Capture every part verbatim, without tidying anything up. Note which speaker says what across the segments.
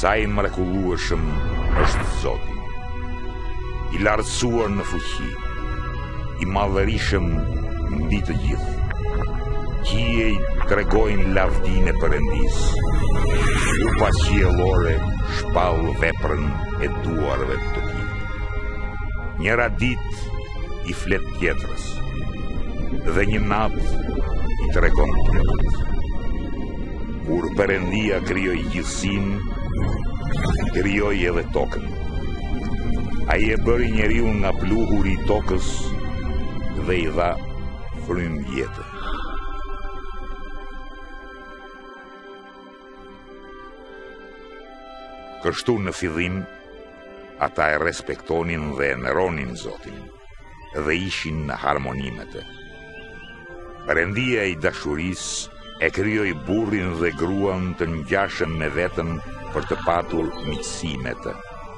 Speaker 1: Sa i mrekullueshëm është Zoti, i lartësuar në fuqi, i madhërishëm mbi të gjithë. Qiej tregojnë lavdinë e Perëndis. Upa qiellore shpall veprën e duarve të tij. Njëra ditë i flet tjetrës, dhe një natë i tregon tjetrës. Kur Perëndia krijoi gjithësinë, krijoi edhe tokën. Ai e bëri njeriu nga pluhuri i tokës dhe i dha frym jetë. Kështu në fillim, ata e respektonin dhe e nderonin Zotin, dhe ishin në harmoni me të. Perëndia i dashurisë e krijoi burrin dhe gruan të ngjashëm me veten për të patur miqësi me të.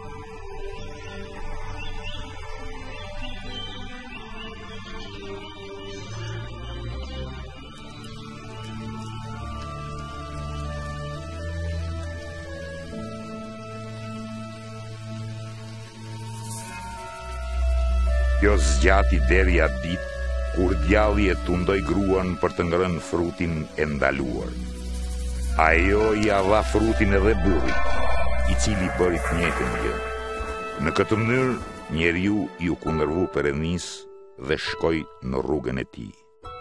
Speaker 1: Kjo zgjati deri atë ditë kur djalli e tundoi gruan për të ngrënë frutin e ndaluar. Ajo i dha frutin edhe burrit, i cili bëri të njëjtën gjë. Në këtë mënyrë, njeriu i u kundërvu Perëndisë dhe shkoi në rrugën e tij.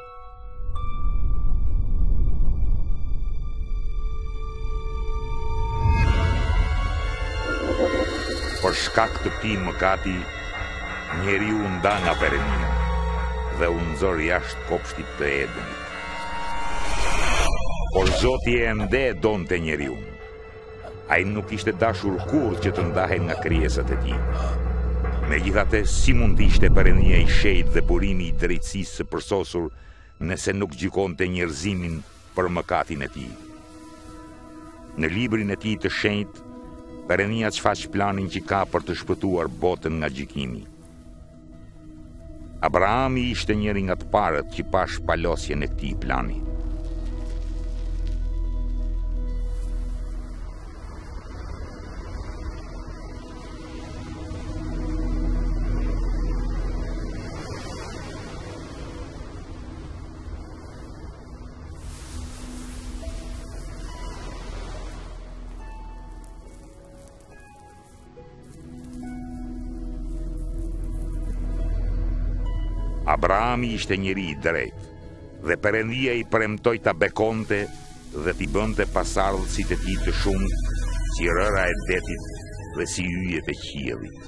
Speaker 1: Për shkak të këtij mëkati, njeriu u nda nga Perëndia dhe u nxor jashtë kopshtit të Edenit. Por Zoti e ende e donte njeriu. Ai nuk ishte dashur kurrë që të ndahej nga krijesat e tij. Megjithatë, si mund të ishte Perëndia i shejtë dhe burimi i drejtësisë së përsosur nëse nuk gjykonte njerëzimin për mëkatin e tij? Në librin e tij të shenjtë, Perëndia shfaq planin që ka për të shpëtuar botën nga gjykimi. Abrahami ishte njëri nga të parët që pa shpalosjen e këtij plani. Abrahami ishte njeri i drejtë, dhe Perëndia i premtoi ta bekonte dhe t'i bënte pasardhësit e tij të shumtë, si rëra e detit dhe si yjet e qiellit.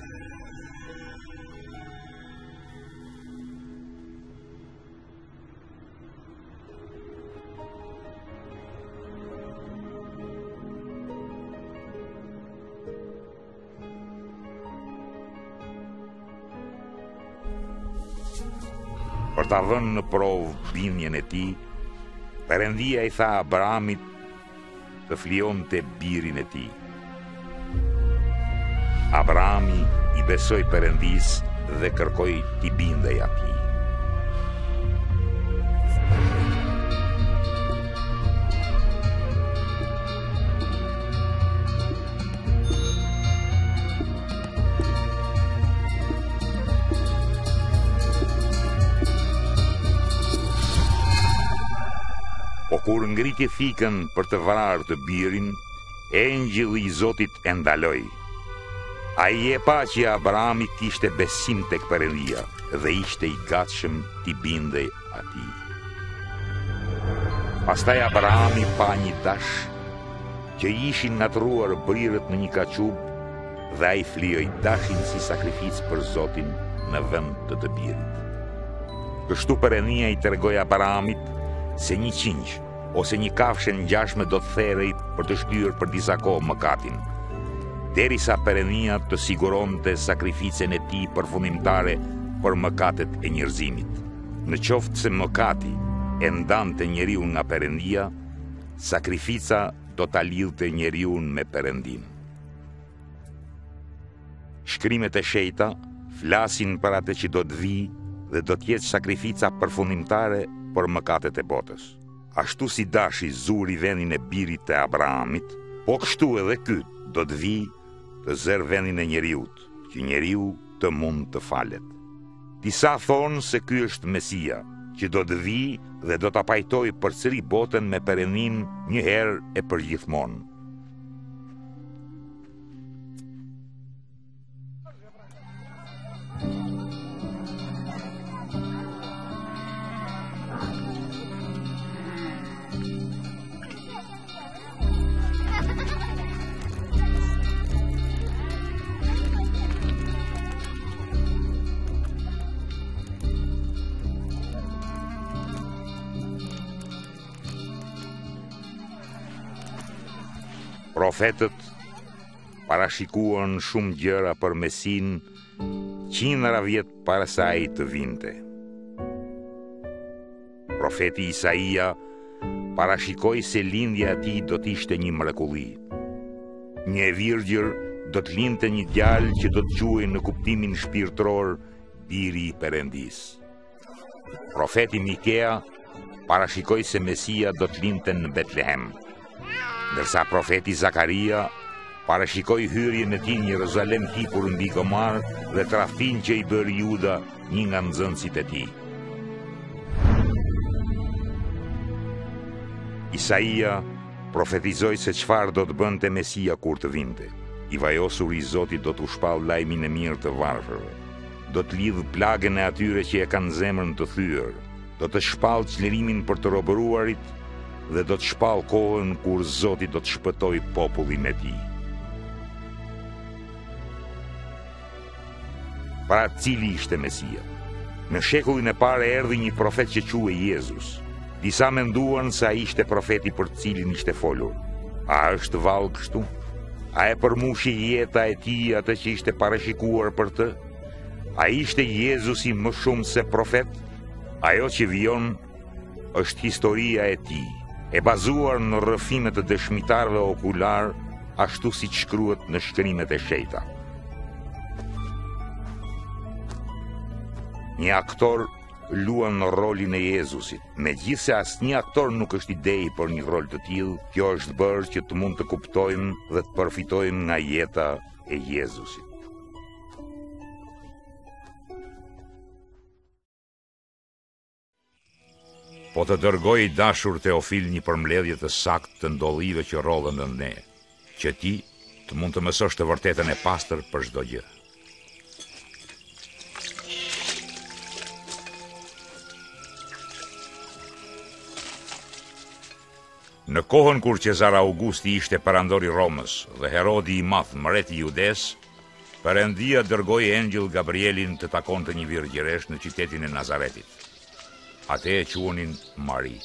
Speaker 1: Për ta vënë në provë bindjen e tij, Perëndia i tha Abrahamit të flionte birin e tij. Abrahami i besoi Perëndisë dhe kërkoi t'i bindej atij. Po kur ngriti thikën për të vrarë të birin, engjëlli i Zotit e ndaloi. Ai e pa që Abrahami kishte besim tek Perëndia dhe ishte i gatshëm t'i bindej atij. Pastaj Abrahami pa një dash që ishin natruar brirët në një kaçub dhe ai flijoi dashin si sakrificë për Zotin në vend të të birit. Kështu Perëndia i tregoi Abrahamit se një qingj ose një kafshë ngjashme do të therrej për të shtyrë për disa kohë mëkatin, derisa Perëndia të siguronte sakrificën e tij përfundimtare për mëkatet e njerëzimit. Në qoftë se mëkati e ndante njeriu nga Perëndia, sakrifica do ta lidhte njeriu me Perëndinë. Shkrimet e shenjta flasin për atë që do të vijë dhe do të jetë sakrifica përfundimtare për mëkatet e botës. Ashtu si dashi zuri vendin e birit të Abrahamit, Po kështu edhe ky do të vi të zërë vendin e njeriut, që njeriu të mund të falet. Disa thonë se ky është Mesia, që do të vi dhe do të pajtoj përsëri botën me perëndim një herë e përgjithmonë. Profetët parashikuan shumë gjëra për Mesin qindra vjet para se ai të vinte. Profeti Isaia parashikoi se lindja e tij do të ishte një mrekulli. Një virgjër do të lindte një djalë që do të quhej në kuptimin shpirtëror biri i Perëndis. Profeti Mikea parashikoi se Mesia do të lindte në Betlehem. Ndërsa profeti Zakaria parashikoi hyrjen e tij në Jeruzalem hipur mbi komar dhe tradhtin që i bëri Juda, një nga nxënësit e tij. Isaia profetizoi se çfarë do të bënte Mesia kur të vinte. I vajosur i Zotit do të shpall lajmin e mirë të varfërve. Do të lidh plagën e atyre që e kanë zemrën të thyer. Do të shpall çlirimin për të robëruarit dhe do të shpall kohën kur Zoti do të shpëtoj popullin e tij. Para cili ishte Mesia? Në shekullin e parë erdhi një profet që quhej Jezus. Disa menduan se ai ishte profeti për të cilin ishte folur. A është vallë kështu? A e përmushi jeta e tij atë që ishte parashikuar për të? A ishte Jezusi më shumë se profet? Ajo që vjen është historia e tij, e bazuar në rrëfime të dëshmitarëve okular, ashtu siç shkruhet në shkrimet e shenjta. Një aktor luan në rolin e Jezusit, megjithse asnjë aktor nuk është i dej për një rol të tillë. Kjo është bërë që të mund të kuptojmë dhe të përfitojmë nga jeta e Jezusit. Po të dërgoj i dashur Teofil një përmbledhje të saktë të ndollive që rrodhen në ne, që ti të mund të mësosh të vërtetën e pastër për çdo gjë. Në kohën kur Qezar Augusti ishte perandori Romës dhe Herodi i Madh mreti i Judes, Perëndia dërgoi engjëll Gabrielin të takonte një virgjëresh në qytetin e Nazaretit. Ate e quonin Mari.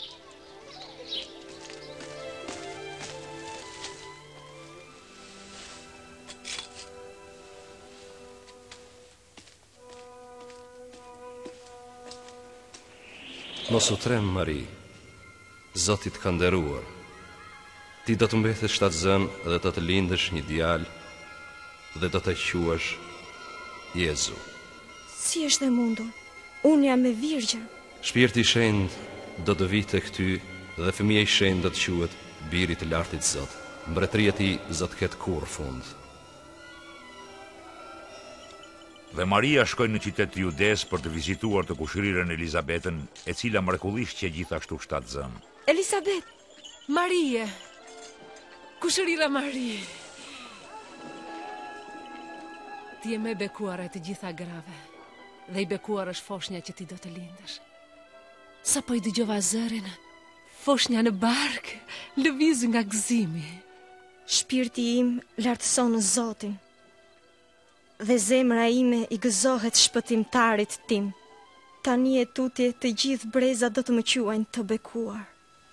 Speaker 2: Mos u trem, Mari, Zoti të ka nderuar. Ti do të mbetesh shtatzën dhe do të lindësh një djalë dhe do të quash Jezu.
Speaker 3: Si është e mundur? Unë jam e virgjë.
Speaker 2: Shpirti i Shenjtë do të vijë tek ty dhe fëmia i Shenjtë do të quhet Biri i Lartit Zot. Mbretëria e tij do të ketë kurrë fund.
Speaker 1: Dhe Maria shkoi në qytet të Judes për të vizituar të kushërirën Elizabetën, e cila mrekullisht që gjithashtu shtatzën.
Speaker 3: Elizabet,
Speaker 4: Marie, kushërira Marie. Ti je me bekuar e të gjitha grave, dhe i bekuar është foshnja që ti do të lindësh. Sa po i dëgjova zërin, foshnja në barkë, lëviz nga gëzimi.
Speaker 3: shpirti im lartëson Zotin, dhe zemra ime i gëzohet shpëtimtarit tim. Tani e tutje të gjithë breza do të më quajnë të bekuar.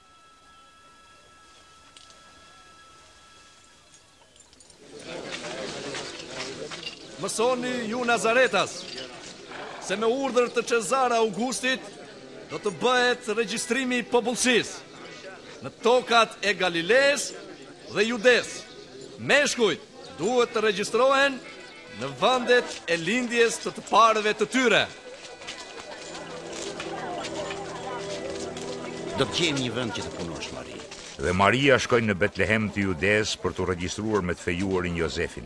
Speaker 5: Mësoni ju Nazaretas, se me urdhër të Qezar Augustit do të bëhet regjistrimi i popullsisë në tokat e Galiles dhe Judes. Meshkujt duhet të regjistrohen në vendet e lindjes të të parëve të tyre.
Speaker 6: Do të gjejmë një vend që të punosh, Mari.
Speaker 1: Dhe Maria shkojnë në Betlehem të Judes për të regjistruar me të fejuarin Jozefin.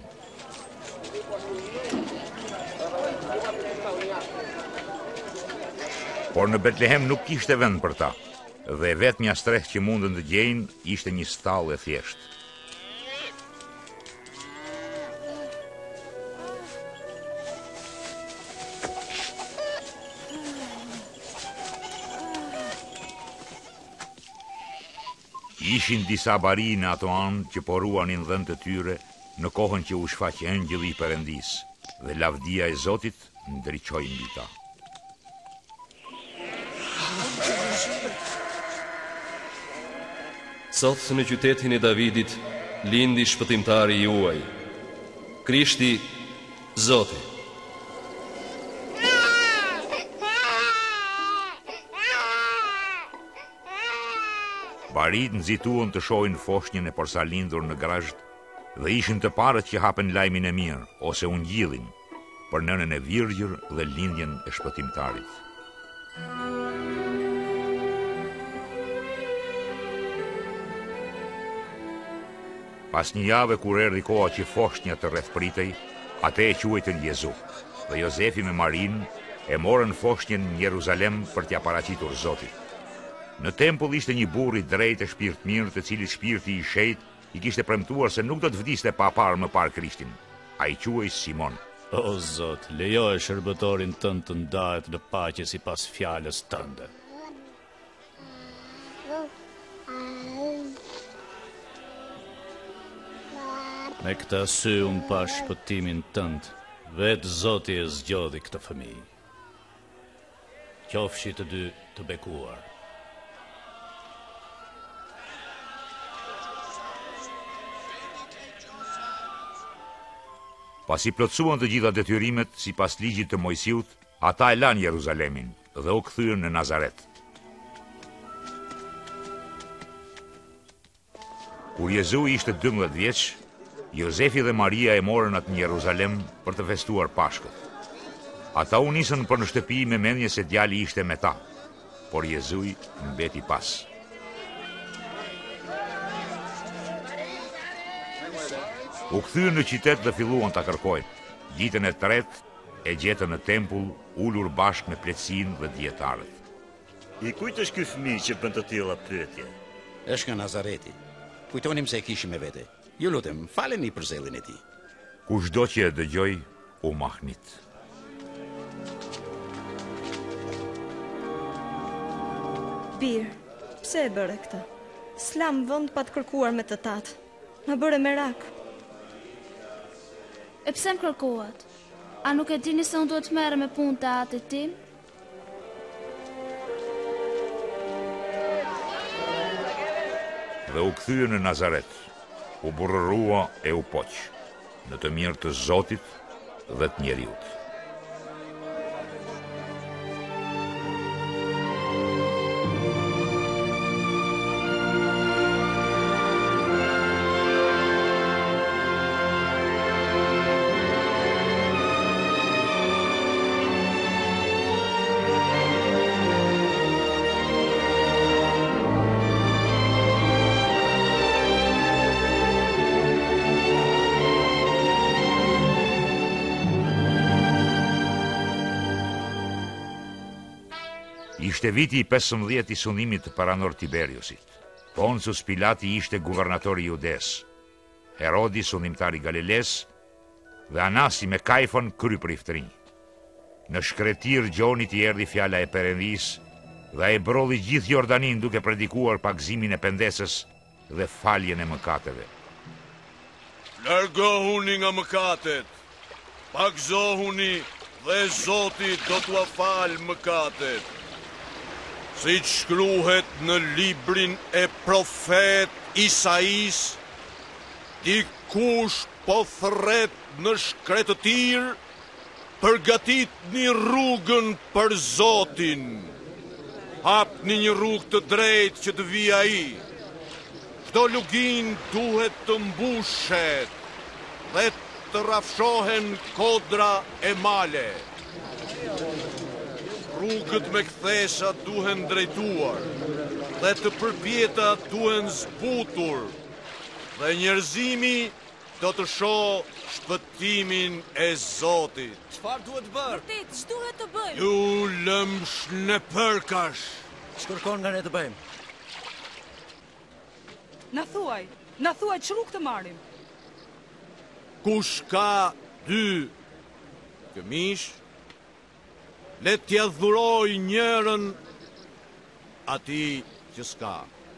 Speaker 1: Por në Betlehem nuk kishte vend për ta, dhe vetmja strehë që mundën të gjejnë ishte një stallë e thjeshtë. Ishin disa bari në ato anë që poruanin dhënë të tyre në kohën që u shfaqi engjëlli i Perëndis, dhe lavdia e Zotit ndriçoi mbi ta.
Speaker 2: Sot në qytetin e Davidit lindi shpëtimtari juaj, Krishti, Zoti.
Speaker 1: Barit nxituan të shohin foshnjën e porsalindur në grazht dhe ishin të parët që hapen lajmin e mirë ose u ngjillin për nënën e virgjër dhe lindjen e shpëtimtarit. Pas një jave kur erdhi koha që foshnja të rrethpritej, atë e quajtën Jezu, dhe Jozefi me Marin e morën foshnjën në Jeruzalem për t'ia paraqitur Zotit. Në tempull ishte një burr i drejtë e shpirt mirë, të cilit shpirti i shejtë i kishte premtuar se nuk do të vdiste pa parë më parë Krishtin. Ai quhej Simon.
Speaker 6: O Zot, lejoje shërbëtorin tënd të ndahet në paqe sipas fjalës tënde. Me këtë sy unë pa shpëtimin tënd, vetë Zoti e zgjodhi këtë fëmijë. Qofshi të dy të bekuar.
Speaker 1: Pasi plotësuan të gjitha detyrimet sipas ligjit të Mojsiut, ata e lanë Jeruzalemin dhe u kthyen në Nazaret. Kur Jezu ishte dymbëdhjetë vjeç, Jozefi dhe Maria e morën atë në Jeruzalem për të festuar Pashkët. Ata u nisën për në shtëpi me mendje se djali ishte me ta, por Jezu mbeti pas. U kthyen në qytet dhe filluan ta kërkojnë. Ditën e tretë e gjetën në tempull, ulur bashkë me pletësinë dhe dietarët.
Speaker 7: I kujt është ky fëmijë që bën të tilla pyetje?
Speaker 8: Është nga Nazareti. Kujtonim se e kishim me vete. Ju lutem, faleni për zellin e tij.
Speaker 1: Kushdo që e dëgjoi, u mahnit.
Speaker 3: Bir, pse e bëre këtë? S'lam vend pa të kërkuar me të tatë. Na bëre merak.
Speaker 9: E pse më kërkohet? A nuk e dini se unë duhet të merrem me punë të atit tim?
Speaker 1: Dhe u kthye në Nazaret, u burrërua e u poq, në të mirë të Zotit dhe të njeriut. Ishte viti i pesëmbëdhjetë i sunimit të paranor Tiberiusit. Poncius Pilati ishte guvernatori i Judes, Herodi sunimtari Galiles dhe Anasi me Kajfon krypriftërinj. Në shkretir gjonit i erdhi fjala e Perëndis dhe ai brolli gjithë Jordanin duke predikuar pagëzimin e pendesës dhe faljen e mëkateve.
Speaker 5: Largohuni nga mëkatet, pagëzohuni dhe Zoti do t'ua fal mëkatet. Si që shkruhet në librin e profet Isais, dikush po thret në shkretëtir, përgatit një rrugën për Zotin. Hapni një rrugë të drejtë që të vijë ai. Çdo lugin duhet të mbushet dhe të rrafshohen kodra e male. Rrugët me kthesha duhen drejtuar, dhe të përpjeta duhen zbutur, dhe njerëzimi do të shoh shpëtimin e Zotit.
Speaker 10: Çfarë duhet bërë?
Speaker 4: Vërtet, ç'duhet të bëjmë?
Speaker 5: Ju lëmsh në përkash.
Speaker 10: Ç'kërkon nga ne të bëjmë?
Speaker 11: Na thuaj, na thuaj ç'rrugë të marrim.
Speaker 5: Kush ka dy këmish, le t'ja dhuroj njërën ati që s'ka.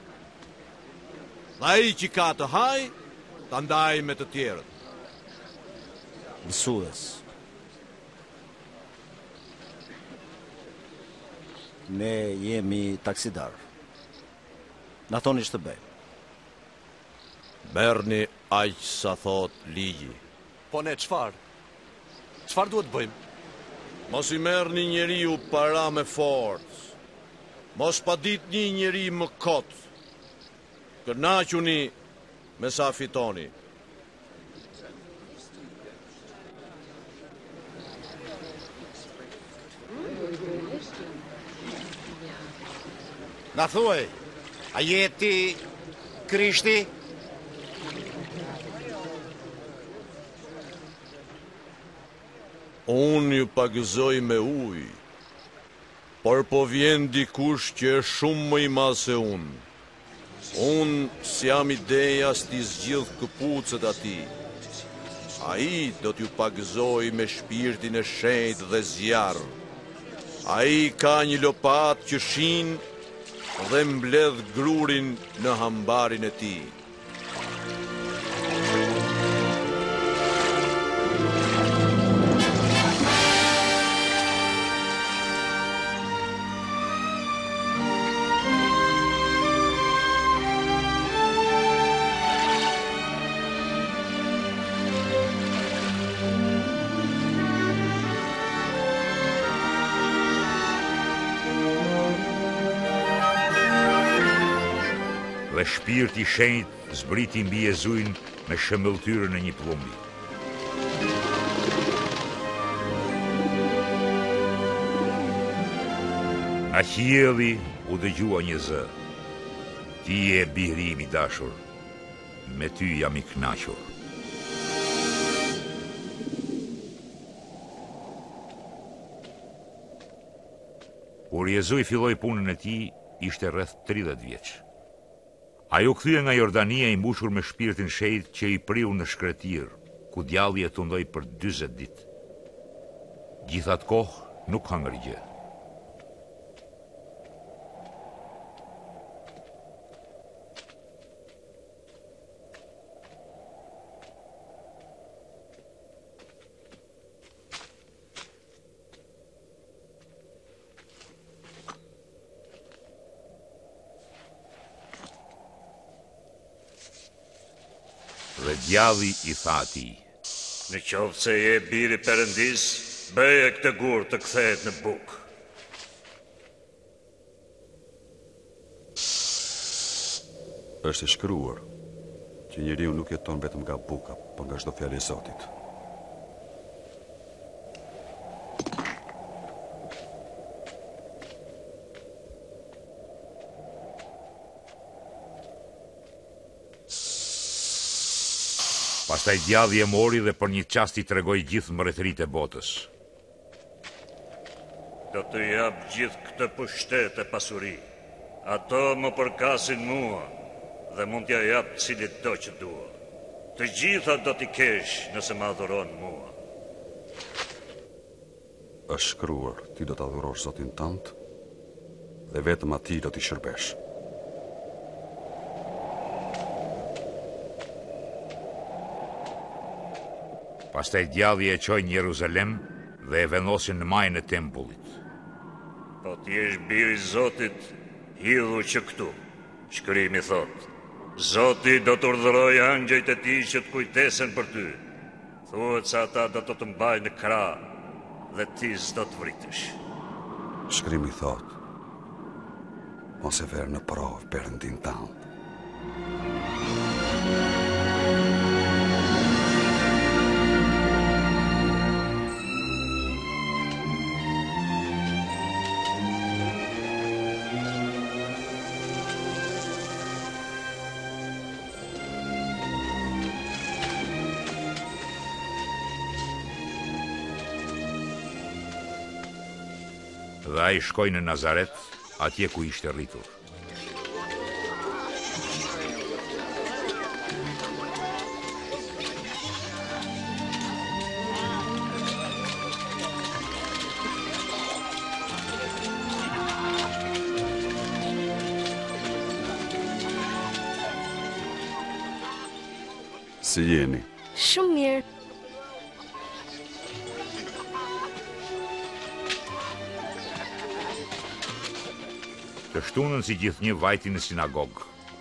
Speaker 5: Dhe ai që ka të haj, ta ndaj me të tjerët.
Speaker 10: Mësues. Ne jemi taksidar. Na thoni ç'të bëjmë.
Speaker 5: Merrni aq sa thot ligji.
Speaker 12: Po ne çfarë? Çfarë duhet bëjmë?
Speaker 5: Mos i merrni njeriu para me forcë. Mos pa ditë një njeri më kot. Kënaquni me sa fitoni.
Speaker 8: Na thuaj, a je ti Krishti?
Speaker 5: Unë ju pagëzoj me ujë, por po vjen dikush që është shumë më i madh se unë. Unë s'jam ideja s'ti zgjidh këpucët ati. Ai do t'ju pagëzoj me shpirtin e shenjtë dhe zjarr. Ai ka një lopat që shin dhe mbledh grurin në hambarin e tij.
Speaker 1: Dhe shpirti i shenjtë zbriti mbi Jezuin me shëmbëlltyrën e një plumbi. Nga qielli u dëgjua një zë. Ti je biri im i dashur, me ty jam i kënaqur. Kur Jezui filloi punën e tij, ishte rreth tridhjetë vjeç. Ai u kthye nga Jordania i mbushur me shpirtin shenjtë që i priu në shkretir, ku djalli jetundoi për dyzet ditë. Gjithatë kohë nuk hangri gjë. Dhe djalli i tha atij:
Speaker 7: Në qoftë se je biri Perëndis, bëje këtë gur të kthehet në bukë.
Speaker 13: Është e shkruar që njeriu nuk jeton vetëm nga buka, por nga çdo fjalë e Zotit.
Speaker 1: Pastaj djalli e mori dhe për një çast i tregoi gjithë mbretëritë e botës.
Speaker 7: Do të jap gjithë këtë pushtet e pasuri. Ato më përkasin mua dhe mund t'ja jap cilit do që dua. Të gjitha do t'i kesh nëse më adhuron mua.
Speaker 13: Është shkruar, ti do të adhurosh Zotin tënd dhe vetëm atij do t'i shërbesh.
Speaker 1: Pastaj djalli e çoi në Jeruzalem dhe e vendosin në majën e tempullit.
Speaker 7: Po ti je biri i Zotit, hidhu që këtu. Shkrimi thot: Zoti do të urdhërojë angjëjt e tij që të kujtesen për ty. Thuhet se ata do të të mbajnë në krah dhe ti s'do të vritesh.
Speaker 13: Shkrimi thot: mos e ver në provë Perëndin tënd.
Speaker 1: ai shkoi në Nazaret, atje ku ishte rritur.
Speaker 13: Si jeni?
Speaker 3: Shumë mirë.
Speaker 1: Të shtunën si gjithnjë vajti në sinagogë.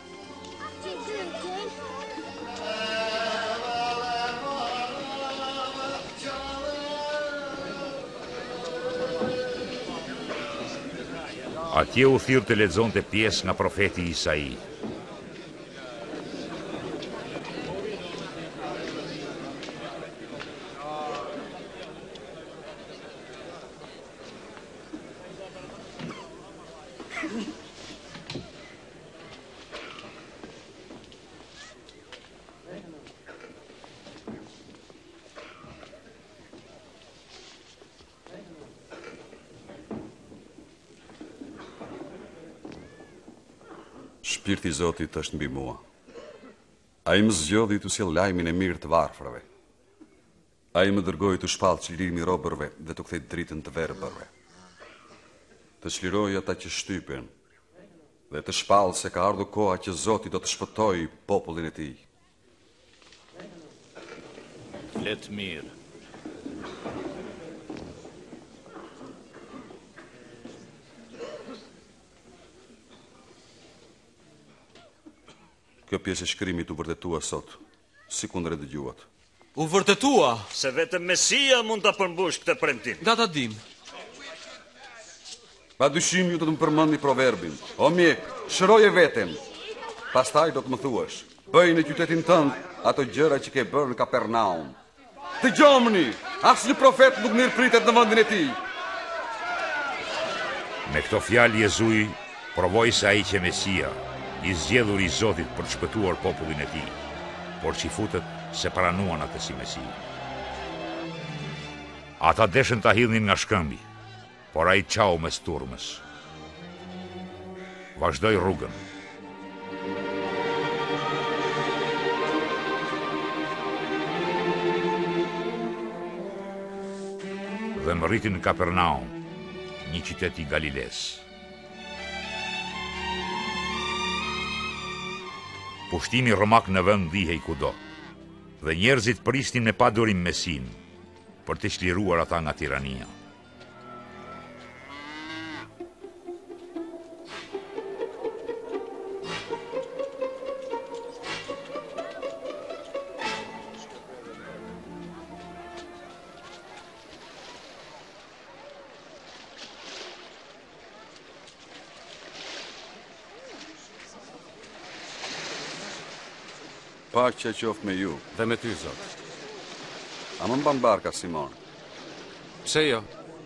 Speaker 1: Atje u thirr të lexonte pjesë nga profeti Isai.
Speaker 13: Shpirti i Zotit është mbi mua. Ai më zgjodhi të sjell lajmin e mirë të varfërve. Ai më dërgoi të shpall çlirim i robërve dhe të kthej dritën të verbërve. Të çliroj ata që shtypen dhe të shpall se ka ardhur koha që Zoti do të shpëtojë popullin e tij.
Speaker 6: Flet mirë.
Speaker 13: Kjo pjesë e shkrimit u vërtetua sot, si kundër e dëgjuat.
Speaker 12: U vërtetua?
Speaker 7: Se vetëm Mesia mund ta përmbush këtë premtim.
Speaker 12: Nga ta dim.
Speaker 13: Pa dyshim ju do të më përmendni proverbin. O mjek, shëroje veten. Pastaj do të më thuash, bëj në qytetin tënd ato gjëra që ke bërë në Kapernaum. Dëgjomni, asnjë profet nuk mirëpritet në vendin e tij.
Speaker 1: Me këto fjalë Jezui provoi se ai që Mesia, i zgjedhur i Zotit për të shpëtuar popullin e tij, por që i futet se pranuan atë si Mesi. Ata deshën ta hidhnin nga shkëmbi, por ai çau mes turmës. Vazhdoi rrugën. Dhe më rriti në Kapernaum, një qytet i Galiles. Pushtimi romak në vend ndihej kudo, dhe njerëzit prisnin me padurim Mesin për të çliruar ata nga tirania.
Speaker 13: Paqja qoftë me ju.
Speaker 12: Dhe me ty, Zot.
Speaker 13: A më mban barka, Simon?
Speaker 12: Pse jo?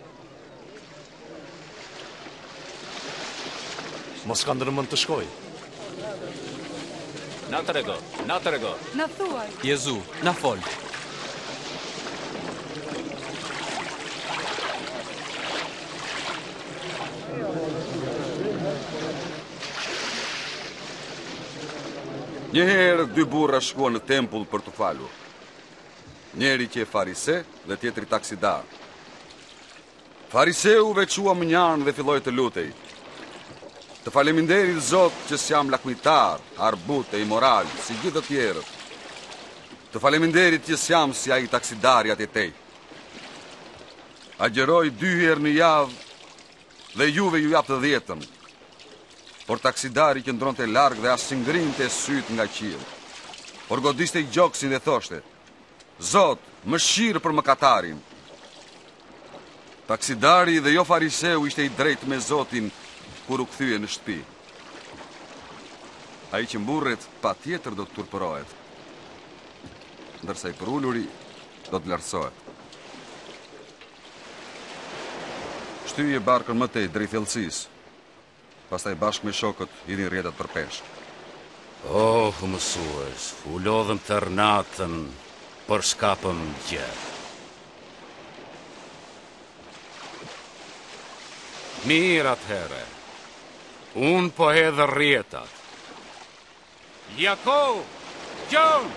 Speaker 12: Mos ka ndërmend të shkoj.
Speaker 6: Na të rego, na të rego.
Speaker 11: Na thuaj.
Speaker 12: Jezu, na fol.
Speaker 13: Njëherë dy burra shkuan në tempull për të falur. Njeri që e farise dhe tjetri taksidar. Fariseu veçua mënjan dhe filloi të lutej. Të faleminderit Zot që s'jam lakmitar, arbut e imoral, si gjithë të tjerët. Të faleminderit që s'jam si ai taksidari atë tej. Agjeroj dy herë në javë dhe juve ju jap të dhjetën. Por taksidari që ndronte larg dhe as si ngrinte syt nga qiell. Por godiste i gjoksin dhe thoshte: Zot, mëshirë për mëkatarin. Taksidari dhe jo fariseu ishte i drejtë me Zotin kur u kthye në shtëpi. Ai që mburret patjetër do të turpërohet, ndërsa i përuluri do të lartësohet. Shtyje barkën më tej drejt thellësisë. Pastaj bashkë me shokët hidhin rrjetat për peshk.
Speaker 8: Oh, mësues, u lodhëm tërnatën, por s'kapëm gjë.
Speaker 14: Mirat, herre. Unë po hedhë rrjetat. Jako! Gjon!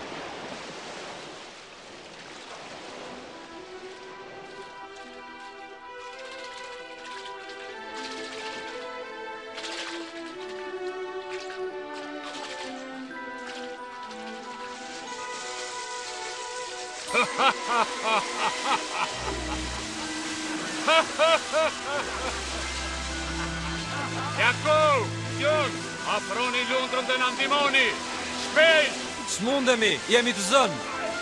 Speaker 15: Jako! Gjon! Afroni lundrën dhe në ndimoni! Shpejt!
Speaker 12: S'mundemi, jemi të zënë!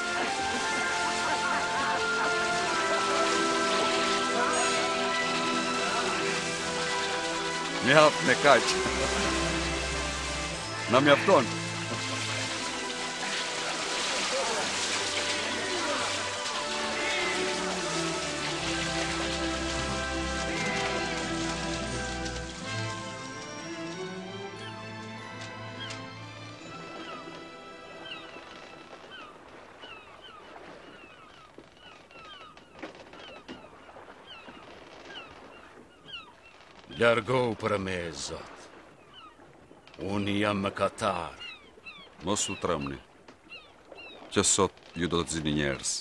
Speaker 13: Mjaft me kaq. Na mjafton.
Speaker 14: Largohu për me, Zot. Unë jam më katar.
Speaker 13: Mos u tremni, që sot ju do të zini njerëz.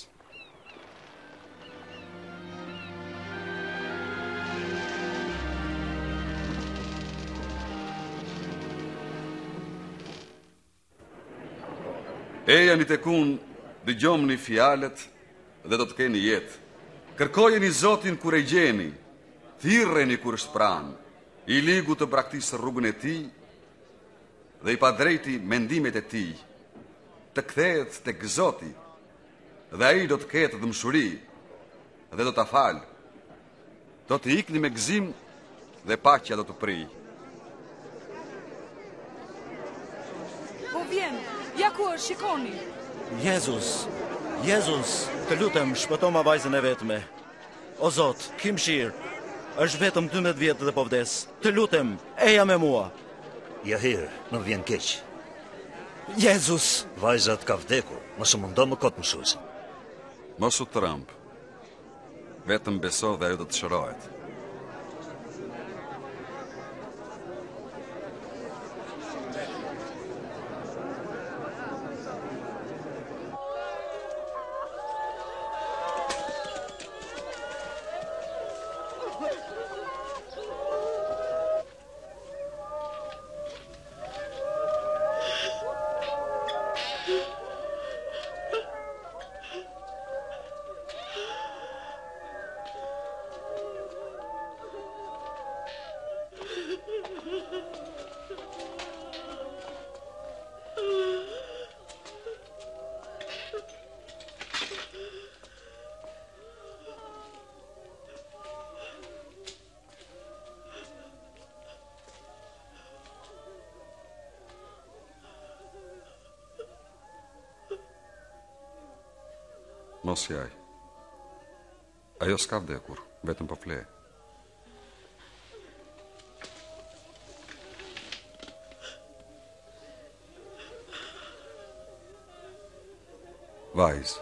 Speaker 13: Eja një tekun, dëgjomni fjalet dhe do të keni jetë. Kërkojeni Zotin kur e gjeni, thirreni kur është pranë, i ligu të braktisë rrugën e tij dhe i padrejti mendimet e tij, të kthehet tek Zoti dhe ai do të ketë dëmshuri dhe do ta falë. Do të ikni me gëzim dhe paqja do të prijë.
Speaker 11: Po vjen, ja ku është, shikoni.
Speaker 10: Jezus, Jezus, të lutem, shpëto ma vajzën e vetme. O Zot, ki mëshirë, është vetëm dymbëdhjetë vjetë dhe po vdes. Të lutem, eja me mua.
Speaker 16: Ja hirë, në vjen keq.
Speaker 10: Jezus!
Speaker 16: Vajzat ka vdekur, mos u mundo më kot mësuesin.
Speaker 13: Mos u tremb. Vetëm beso dhe ajo do të shërohet. Mos jaj. Ajo s'ka vdekur, vetëm po fle. Vajz.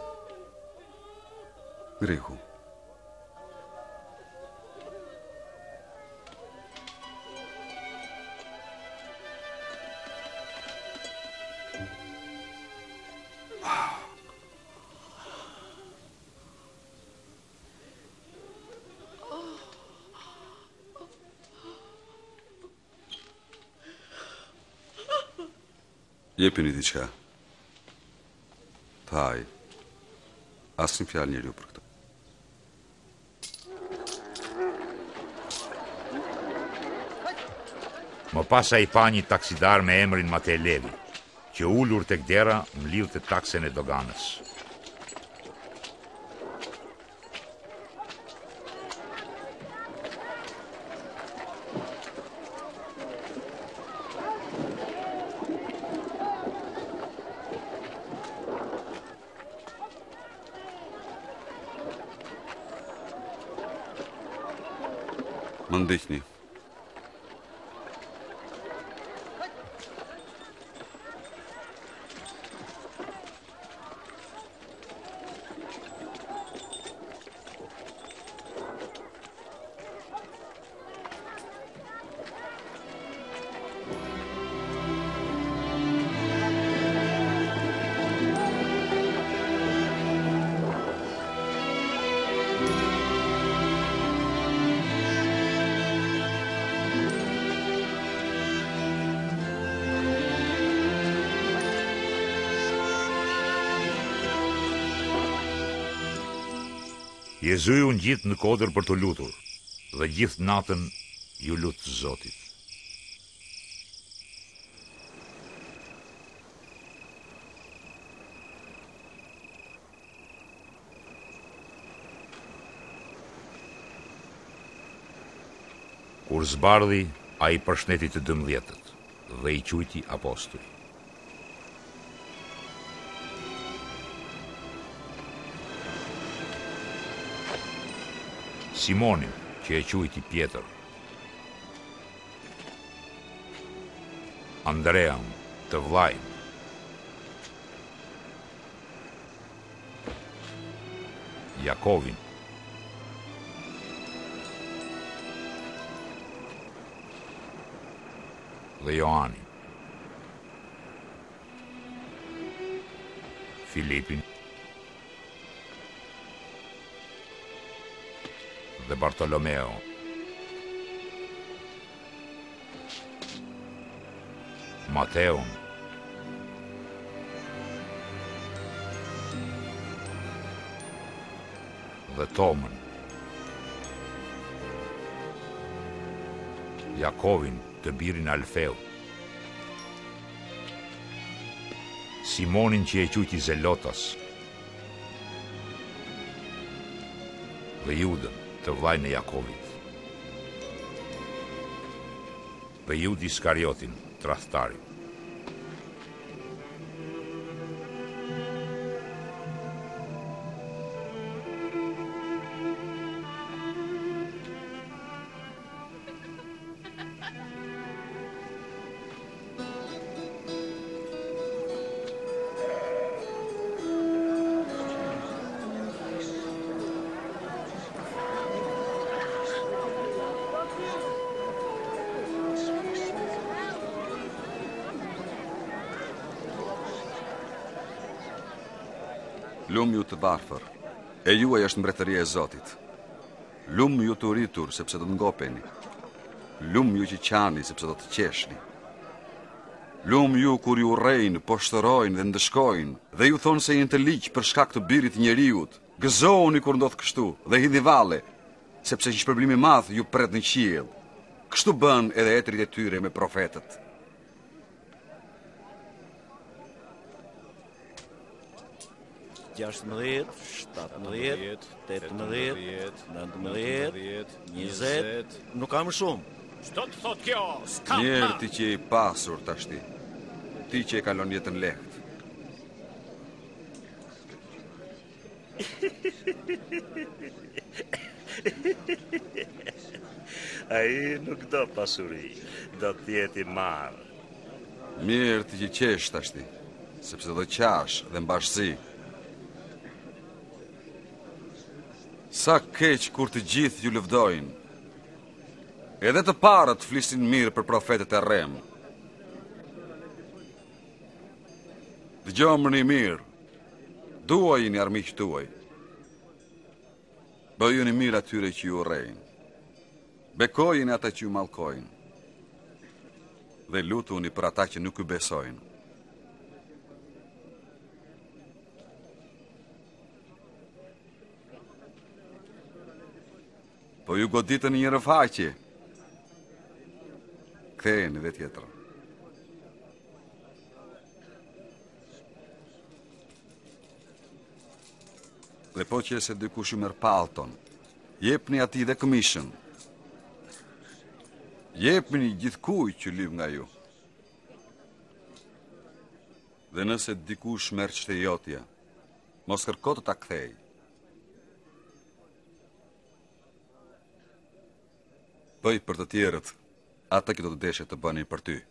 Speaker 13: Grihu. Jepini diçka. Thaj. Asnjë fjalë njeriu për këtë.
Speaker 1: Më pas ai pa një taksidar me emrin Matej Levi, që ulur tek dera mlidhte taksen e doganës.
Speaker 13: Më ndihni.
Speaker 1: Jezui unë gjithë në kodër për të lutur, dhe gjithë natën ju lutë Zotit. Kur zbardhi, a i përshnetit të dëmdhjetët dhe i quajti apostull. Simonin, që e quajti Pjetër, Andrean, të vllajin, Jakovin, dhe Joanin, Filipin dhe Bartolomeo, Mateun, dhe Tomën, Jakovin të birin Alfeu, Simonin që e quajti Zelotas, dhe Judën të vllajën e Jakovit, dhe Judi Iskariotin, tradhtarin.
Speaker 13: Lum ju të varfër, e juaj është mbretëria e Zotit. Lum ju të rritur, sepse do të ngopeni. Lum ju që qani, sepse do të qeshni. Lum ju kur ju urrejnë, poshtërojnë dhe ndëshkojnë, dhe ju thonë se jenë të liq për shkak të birit njeriut. Gëzohuni kur ndodh kështu, dhe hidhni valle, sepse një shpërblim i madh ju pret në qiell. Kështu bën edhe etrit e tyre me profetët.
Speaker 10: gjashtëmbëdhjetë, shtatëmbëdhjetë, tetëmbëdhjetë, nëntëmbëdhjetë, njëzet, nuk kam shumë.
Speaker 15: Çdo të thot kjo, s'kam.
Speaker 13: Njerë ti që je i pasur tashti, ti që e kalon jetën lehtë.
Speaker 7: Ai nuk do pasuri, do t'jeti marë.
Speaker 13: Mirë ti që qesh tashti, sepse do qash dhe mbashësi. Sa keq kur të gjithë ju lëvdojnë. Edhe të parët flisin mirë për profetet e rem. Dëgjomëni mirë, duajini armiqtë tuaj. Bëjuni mirë atyre që ju urrejnë. Bekojini ata që ju mallkojnë. Dhe lutuni për ata që nuk ju besojnë. Po ju goditën një rëfaqe. Ktheheni dhe tjetër. Dhe po që se dikush ju merr pallton, jepni atij dhe këmishën. Jepni gjithkujt që lyp nga ju. Dhe nëse dikush merr çtejotja, mos kërko të ta kthej. Bëj për të tjerët ata që do të deshe të bënin për ty.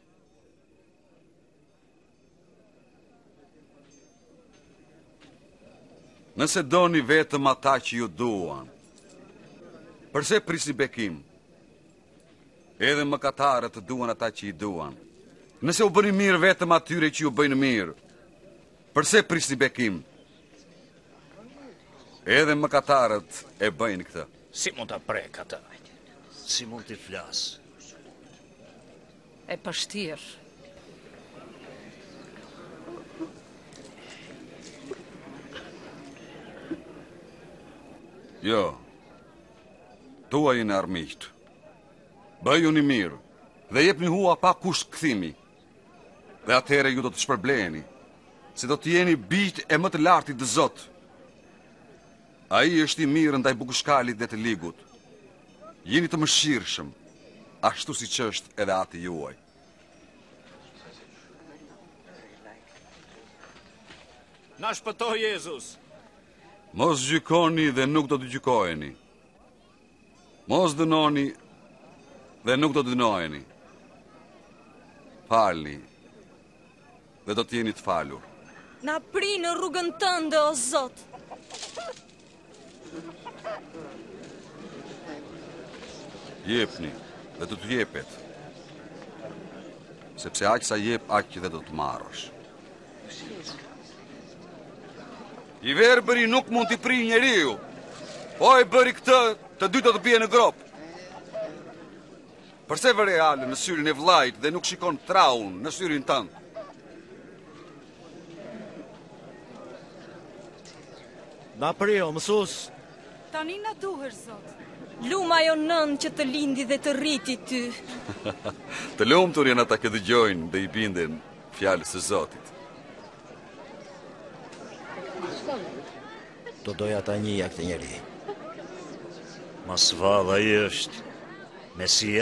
Speaker 13: Nëse doni vetëm ata që ju duan, përse prisni bekim? Edhe mëkatarët të duan ata që i duan. Nëse u bëni mirë vetëm atyre që ju bëjnë mirë, përse prisni bekim? Edhe mëkatarët e bëjnë këtë.
Speaker 6: Si mund ta prek ata?
Speaker 16: Si mund t'i flas?
Speaker 4: E pështirë.
Speaker 13: Jo. Tua jeni armiqt. Bëju një mirë dhe jep një hua pa kusht kthimi. Dhe atëhere ju do të shpërbleheni, se do të jeni bijt e më të lartit të Zot. Ai është i mirë ndaj bukushkalit dhe të ligut. Jeni të mëshirshëm, ashtu siç është edhe ati juaj.
Speaker 6: Na shpëtoj Jezus.
Speaker 13: Mos gjykoni dhe nuk do të gjykoheni. Mos dënoni dhe nuk do të dënoheni. Falni dhe do të jeni të falur.
Speaker 3: Na pri në rrugën tënde, o Zot.
Speaker 13: Jepni dhe do të jepet. Sepse aq sa jep, aq dhe do të marrësh. I verbëri nuk mund t'i pri njeriu. Po e bëri këtë, të dy do të bie në grop. Përse vëre Ale në syrin e vllait dhe nuk shikon traun në syrin tënd?
Speaker 10: Na pri, o mësus.
Speaker 11: Tani na duhesh, Zot.
Speaker 3: Luma jo nën që të lindi dhe të rriti ty.
Speaker 13: Të lumtur janë ata që dëgjojnë dhe i binden fjalës së Zotit.
Speaker 10: Do doja ta njihja këtë njeri.
Speaker 16: Mas valla ai është Mesia?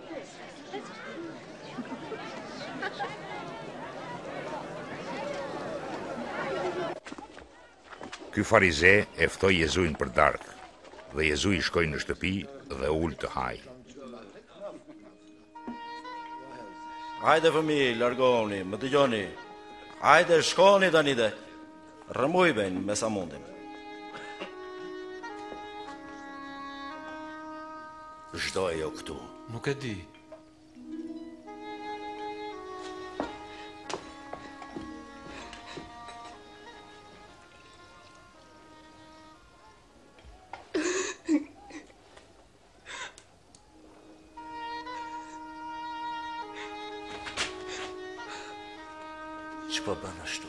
Speaker 1: Ky farize e ftoi Jezuin për darkë, dhe Jezu i shkoi në shtëpi dhe ul të haj.
Speaker 10: Hajde fëmijë, largohuni, më dëgjoni. Hajde, shkoni tani dhe rrëmujben me sa mundim. Çdo ajo këtu.
Speaker 12: Nuk e di.
Speaker 16: Ç'po bën ashtu?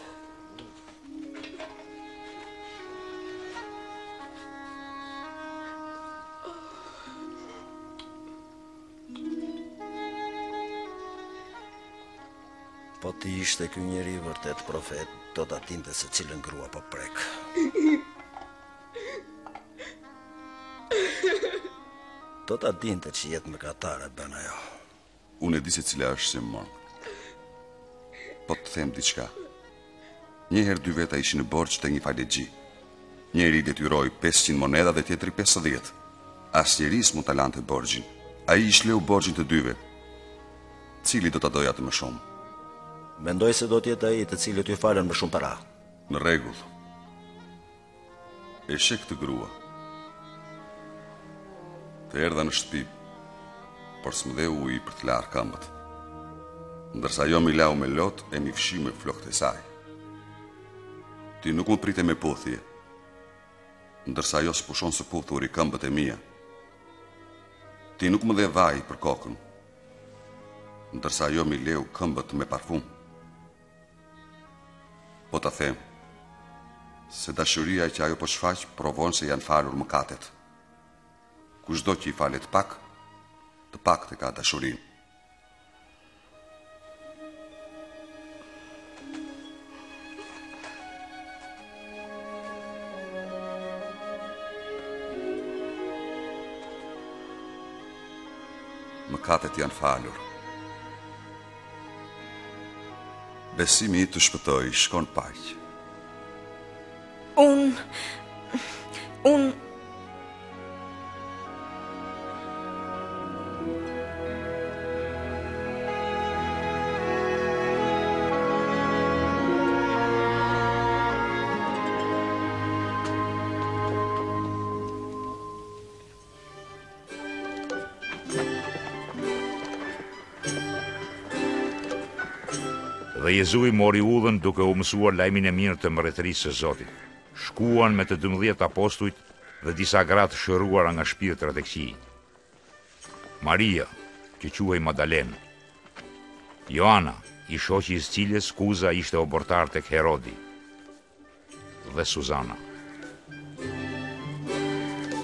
Speaker 10: Po ti ishte ky njeri vërtet profet, do ta dinte se cilën grua po prek. Do ta dinte që jetë mëkatare bën ajo.
Speaker 13: Unë e di se cila është Simon. Po të them diçka. Njëherë dy veta ishin në borxh te një falegji. Njëri i detyroi pesëqind monedha dhe tjetri pesëdhjetë. Asnjëri s'mund ta lante borxhin. Ai i shleu borxhin të dyve. Cili do ta doja të më shumë?
Speaker 10: Mendoj se do të jetë ai të cilët ju falen më shumë para.
Speaker 13: Në rregull. E shek të grua. Të erdha në shtëpi, por s'më dhe ujë për të larë këmbët. Ndërsa jo mi lau me lot e mi fshi me flokët e saj. Ti nuk më prite me puthje, ndërsa jo s'pushon së puthur i këmbët e mia. Ti nuk më dhe vaj për kokën, ndërsa jo mi leu këmbët me parfum. Po ta them, se dashuria që ajo po shfaq provon se janë falur mëkatet. Kushdo që i falet pak, të pak të ka dashurin. Mëkatet janë falur. Besimi i të shpëtoj, shkon paq.
Speaker 3: Unë... Unë...
Speaker 1: Dhe Jezu i mori udhën duke u mësuar lajmin e mirë të mbretërisë së Zotit. Shkuan me të dymbëdhjetë apostujt dhe disa gratë shëruara nga shpirtrat e këqij. Maria, që quhej Madalen, Joana, i shoqi i cilës Kuza ishte obortar tek Herodi, dhe Suzana.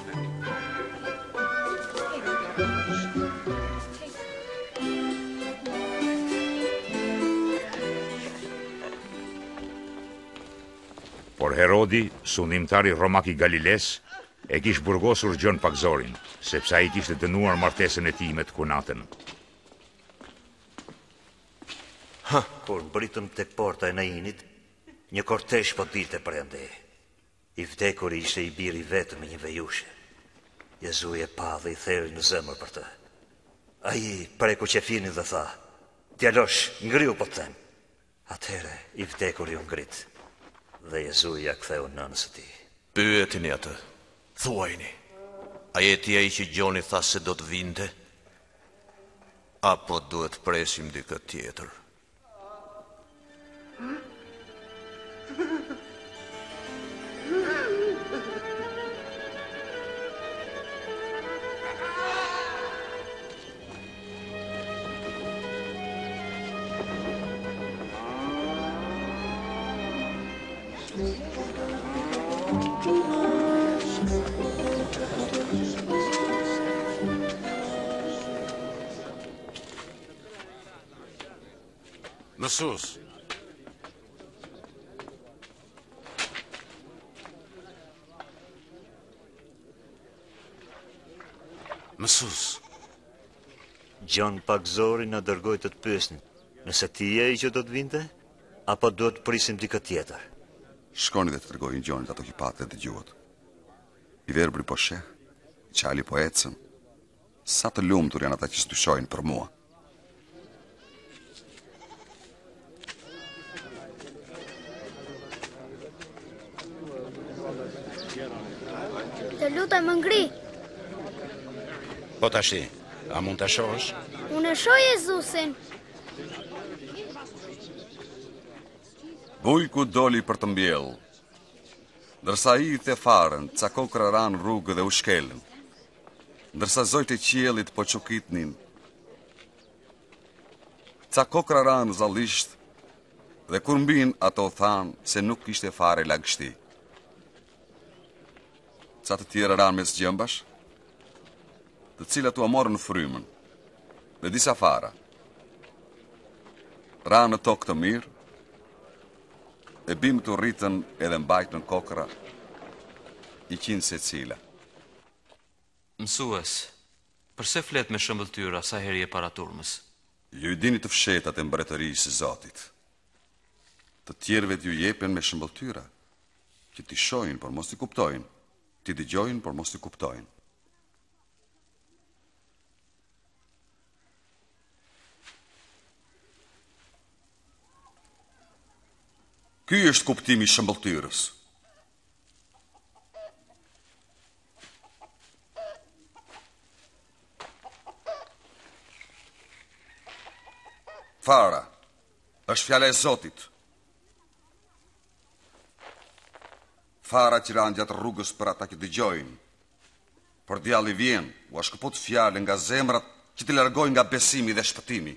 Speaker 1: Por Herodi, sundimtari romak i Galiles, e kish burgosur Gjon Pakzorin, sepse ai kishte dënuar martesën e tij me të kunatën.
Speaker 16: Ha, kur mbritëm tek porta e Nainit, një kortesh po dilte prende. I vdekuri ishte i biri vetëm me një vejushe. Jezu e pa dhe i theri në zemër për të. Ai preku qefinin dhe tha, djalosh, ngriu po të them. Atëhere, i vdekuri u ngrit, dhe Jezu ja ktheu nënës së tij.
Speaker 17: Pyetini atë, thuajini, a jeti ai që Gjoni tha se do të vinte? Apo duhet presim dikë tjetër?
Speaker 14: Mësus. Mësus.
Speaker 16: Gjon Pakzori na dërgoi të të pyesnin, nëse ti je ai që do të vinte, apo duhet të prisim dikë tjetër.
Speaker 13: Shkoni dhe të tregojnë Gjonit ato që patë dhe dëgjuat. I verbri po sheh, i qali po ecën. Sa të lumtur janë ata që s'dyshojnë për mua.
Speaker 9: Të lutem më ngri.
Speaker 8: Po tashi, a mund të shohësh?
Speaker 9: Unë e shoh Jezusin.
Speaker 13: Bujku doli për të mbjellë. Ndërsa i the farën, ca kokra ranë rrugë dhe u shkelën. Ndërsa zojtë e qiellit po çukitnin. Ca kokra ranë zallisht, dhe kur mbin ato thanë se nuk ishte fare lagështi. Ca të tjera ranë mes gjëmbash, të cilat u amorën në frymën, dhe disa fara. Ranë në tokë të mirë, e bim të rritën edhe mbajt në kokra, i qinë se cila.
Speaker 2: Mësues, përse flet me shëmbëltyra sa herë je para turmës?
Speaker 13: Ju i dini të fshetat e mbretërisë së Zotit. Të tjerëve t'ju jepen me shëmbëltyra, që t'i shohin por mos t'i kuptojnë, t'i dëgjojnë por mos t'i kuptojnë. Ky është kuptimi i shëmbëltyrës. Fara është fjala e Zotit. Fara që ranë gjatë rrugës për ata që dëgjojnë. Por djalli vjen, u a shkëput fjale nga zemrat që t'i largojnë nga besimi dhe shpëtimi.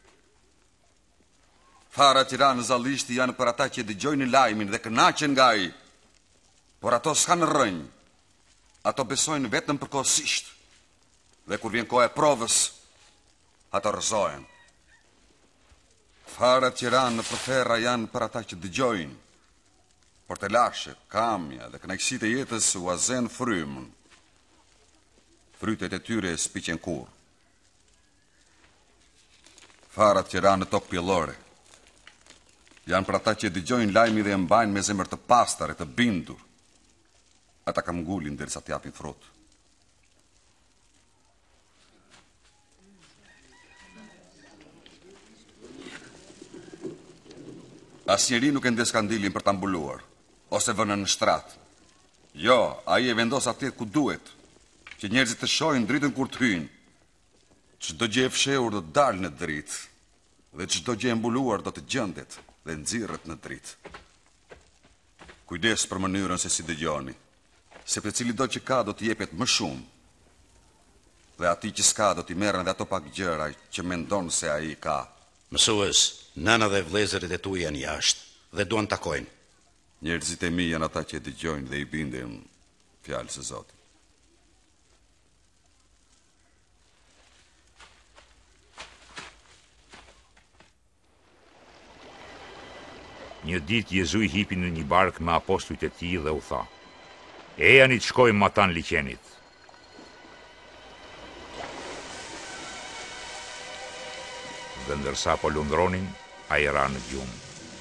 Speaker 13: Fara që ranë zallishti janë për ata që dëgjojnë lajmin dhe kënaqen nga ai. Por ato s'kanë rrënjë. Ato besojnë vetëm përkohësisht. Dhe kur vjen koha e provës, ato rrëzohen. Farat që ranë në përferra janë për ata që dëgjojnë, por të lashe, kamja dhe kënaqësitë e jetës u azen frymën. Frytet e tyre s'piqen kur. Farat që ranë në tokë pjellore janë për ata që dëgjojnë lajmi dhe e mbajnë me zemër të pastar e të bindur. Ata kam ngullin derisa t'japin frut. Asnjëri nuk e ndes kandilin për ta mbuluar, ose vënë në shtrat. Jo, ai e vendos atje ku duhet, që njerëzit të shohin dritën kur të hyjnë. Çdo gjë e fshehur do të dalë në dritë, dhe çdo gjë e mbuluar do të gjendet dhe nxirret në dritë. Kujdes për mënyrën se si dëgjoni, sepse cilido që ka do të jepet më shumë, dhe atij që s'ka do t'i merren dhe ato pak gjëra që mendon se ai ka.
Speaker 8: Mësues, nëna dhe vëllezërit e tu janë jashtë dhe duan takojnë.
Speaker 13: Njerëzit e mi janë ata që dëgjojnë dhe i binden fjalës së Zotit.
Speaker 1: Një ditë Jezu i hipi në një bark me apostujt e tij dhe u tha: "Ejani të shkojmë Matan liqenit." Dhe ndërsa po lundronin, ai ra në gjumë.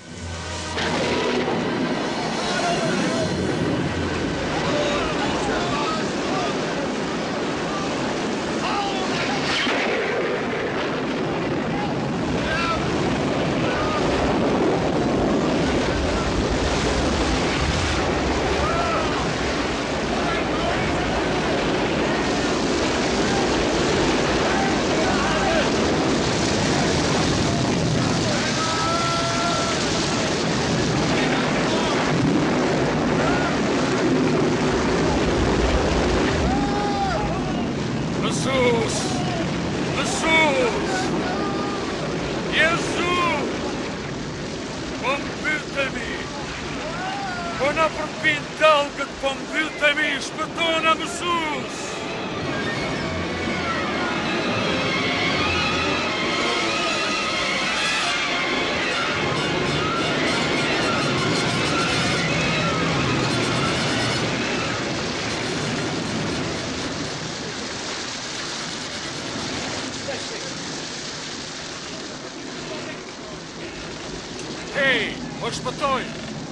Speaker 15: Hej, o shpëtoj!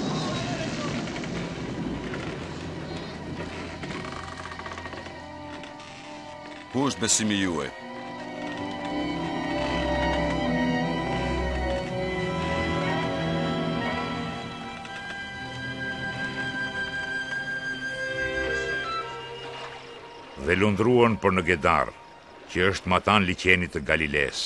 Speaker 13: Ku është besimi juaj?
Speaker 1: Dhe lundruan për në Gedar, që është Matan liqenit të Galiles.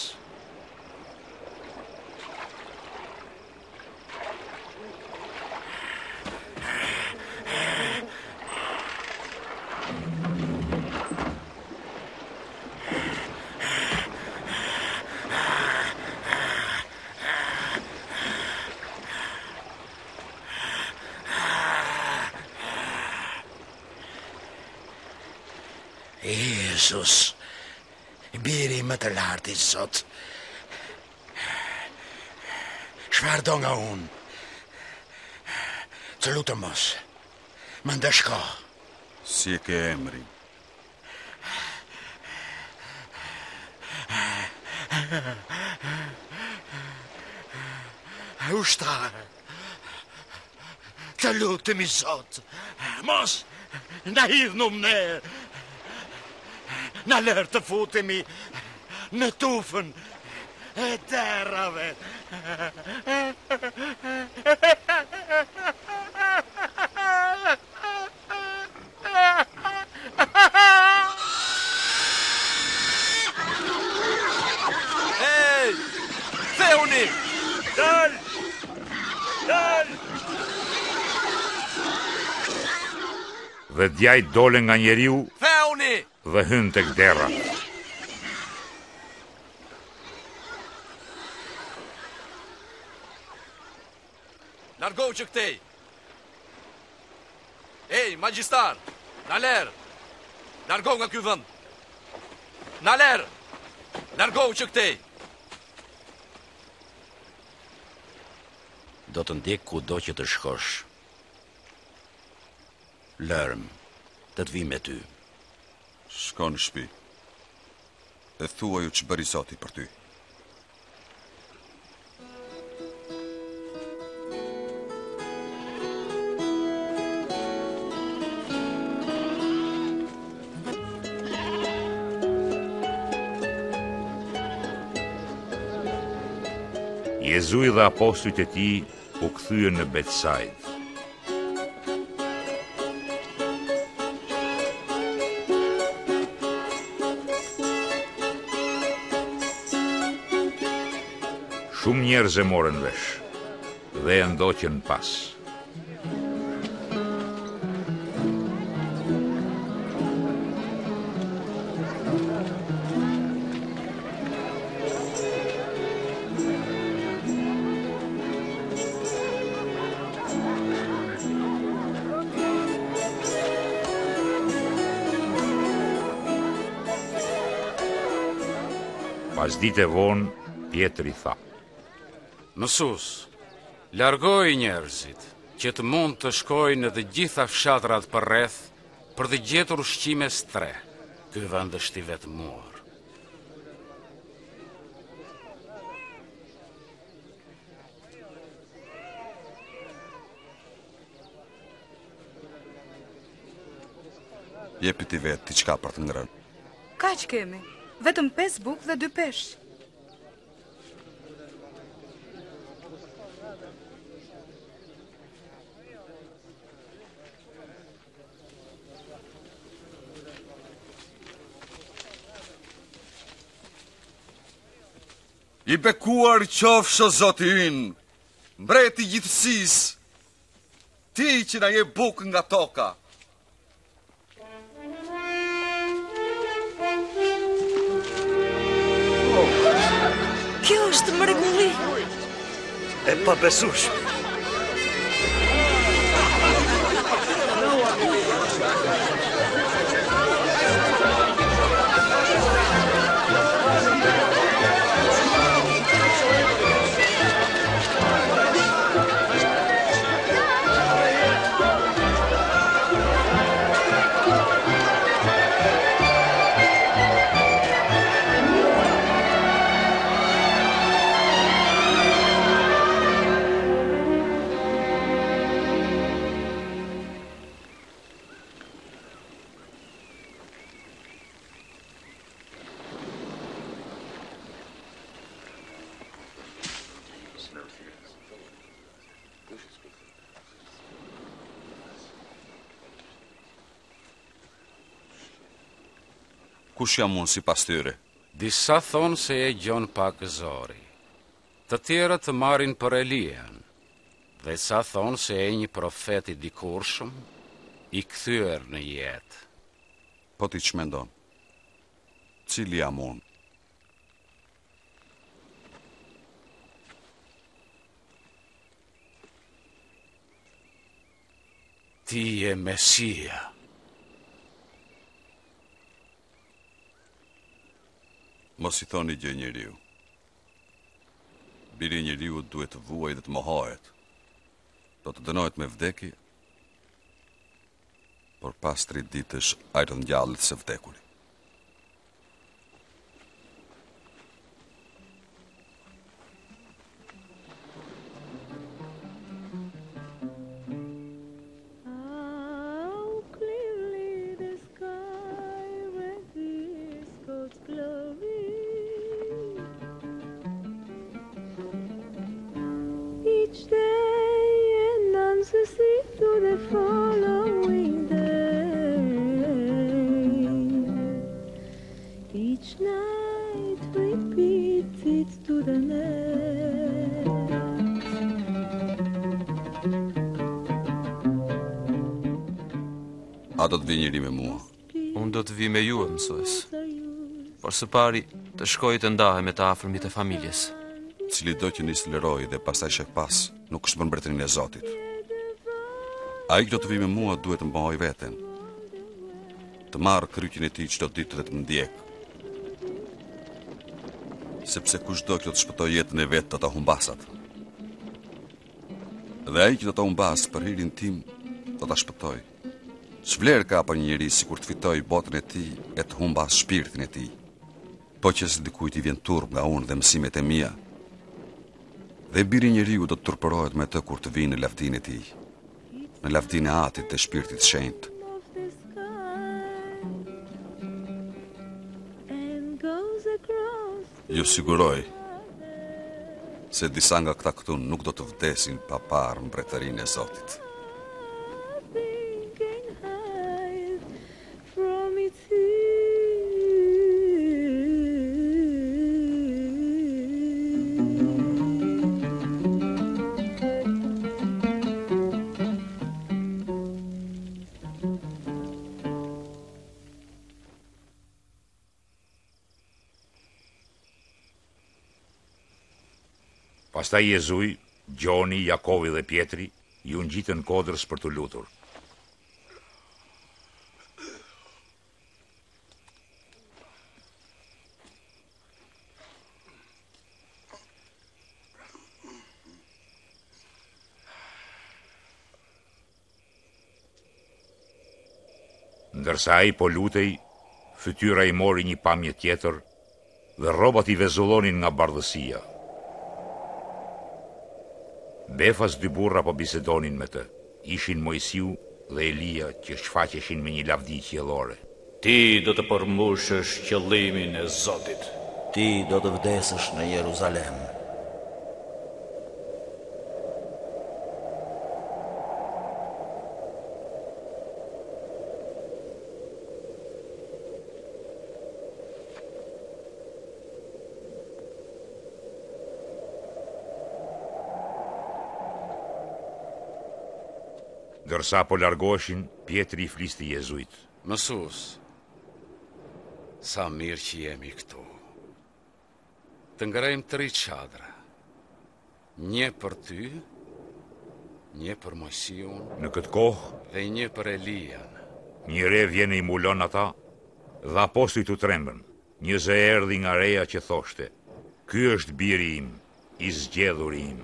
Speaker 18: Jezus, biri më të lartë i Zot. Çfarë do nga unë? Të lutem mos, më ndeshko.
Speaker 13: Si e ke emrin?
Speaker 18: Ushtar, të lutem i Zot, mos na hidhnu më ne. Në lërë të futemi në tufën e terrave.
Speaker 12: Hej! Theuni! Dal! Dal!
Speaker 1: Dhe djajt dole nga njeriu
Speaker 12: Theuni!
Speaker 1: dhe hyn tek derra.
Speaker 12: Largohu që këtej! Ej, magjistar! Naler! Largohu nga ky vend! Naler! Largohu që këtej!
Speaker 8: Do të ndjek ku do që të shkosh. Lërm, të të vi me ty.
Speaker 13: Shko në shtëpi. E thuaj u që bëri Zoti për ty.
Speaker 1: Jezu dhe apostujt e tij u kthyen në Betsaid. Shumë njerëz e morën vesh dhe e ndoqën pas. Pas dite vonë, Pjetri tha:
Speaker 14: Mësus, Largoj njerëzit që të mund të shkojnë në të gjitha fshatrat përreth për të gjetur ushqime stre. Ky vend është i vetmuar.
Speaker 13: Jepi ti vetë ti qka për të ngrënë.
Speaker 11: Kaq kemi, vetëm pesë bukë dhe dy peshë.
Speaker 13: I bekuar qofshë o Zoti ynë, mbreti i gjithësisë, ti që na je bukë nga toka.
Speaker 3: Kjo është mrekulli.
Speaker 16: E pabesueshme.
Speaker 13: Kush jam unë si pas tyre?
Speaker 14: Disa thonë se e gjon pak zori, të tjera të marrin për Elian, dhe sa thonë se e një profet i dikurshëm, i kthyer në jetë.
Speaker 13: Po ti që mendon? Cili jam unë?
Speaker 14: Ti je Mesia.
Speaker 13: Mos i thoni gjë njeriu. Biri njeriu duhet të vuaj dhe të mohohet. Do të dënohet me vdekje, por pas tre ditësh ai do ngjallet së vdekuri.
Speaker 19: Each day and answers to the following day. Each night repeats it to the next.
Speaker 13: A do të vi njëri me mua?
Speaker 20: Unë do të vi me ju, mësues. Por së pari të shkoj të ndahe me të afërmit e familjes.
Speaker 13: Cili do që nisë të lëroj dhe pastaj shek pas, nuk është për mbretërinë e Zotit. Ai që do të vi me mua duhet të mbahoj veten, të marrë kryqin e tij çdo ditë dhe të më ndjek. Sepse kushdo që do të shpëtoj jetën e vet do ta humbasat. Dhe ai që do ta humbas për hirin tim do ta shpëtoj. Ç'vlerë ka për një njeri sikur të fitoj botën e tij e të humbas shpirtin e tij? Po që së dikujt i vjen turp nga unë dhe mësimet e mia, dhe biri njeriu do të turpërohet me të kur të vinë në lavdinë e tij, në lavdinë e Atit dhe Shpirtit Shenjtë. Ju siguroj se disa nga këta këtu nuk do të vdesin pa parë mbretërinë e Zotit.
Speaker 1: Pastaj Jezuj, Gjoni, Jakovi dhe Pjetri ju ngjitën kodrës për të lutur. Ndërsa ai po lutej, fytyra i mori një pamje tjetër dhe rrobat i vezullonin nga bardhësia. Befas dy burra po bisedonin me të. Ishin Mojsiu dhe Elia që shfaqeshin me një lavdi qiellore.
Speaker 6: Ti do të përmbushësh qëllimin e Zotit.
Speaker 10: Ti do të vdesësh në Jeruzalem.
Speaker 1: Dërsa po largoheshin, Pietri i flisti Jezujt.
Speaker 14: Mësus, sa mirë që jemi këtu. Të ngrejmë tri çadra. Një për ty, një për Mojsiun,
Speaker 1: Në këtë kohë,
Speaker 14: dhe një për Elian.
Speaker 1: një re vjen e i mulon ata, dhe apostujt u trembën. Një zë erdhi nga reja që thoshte: Ky është biri im, i zgjedhuri im.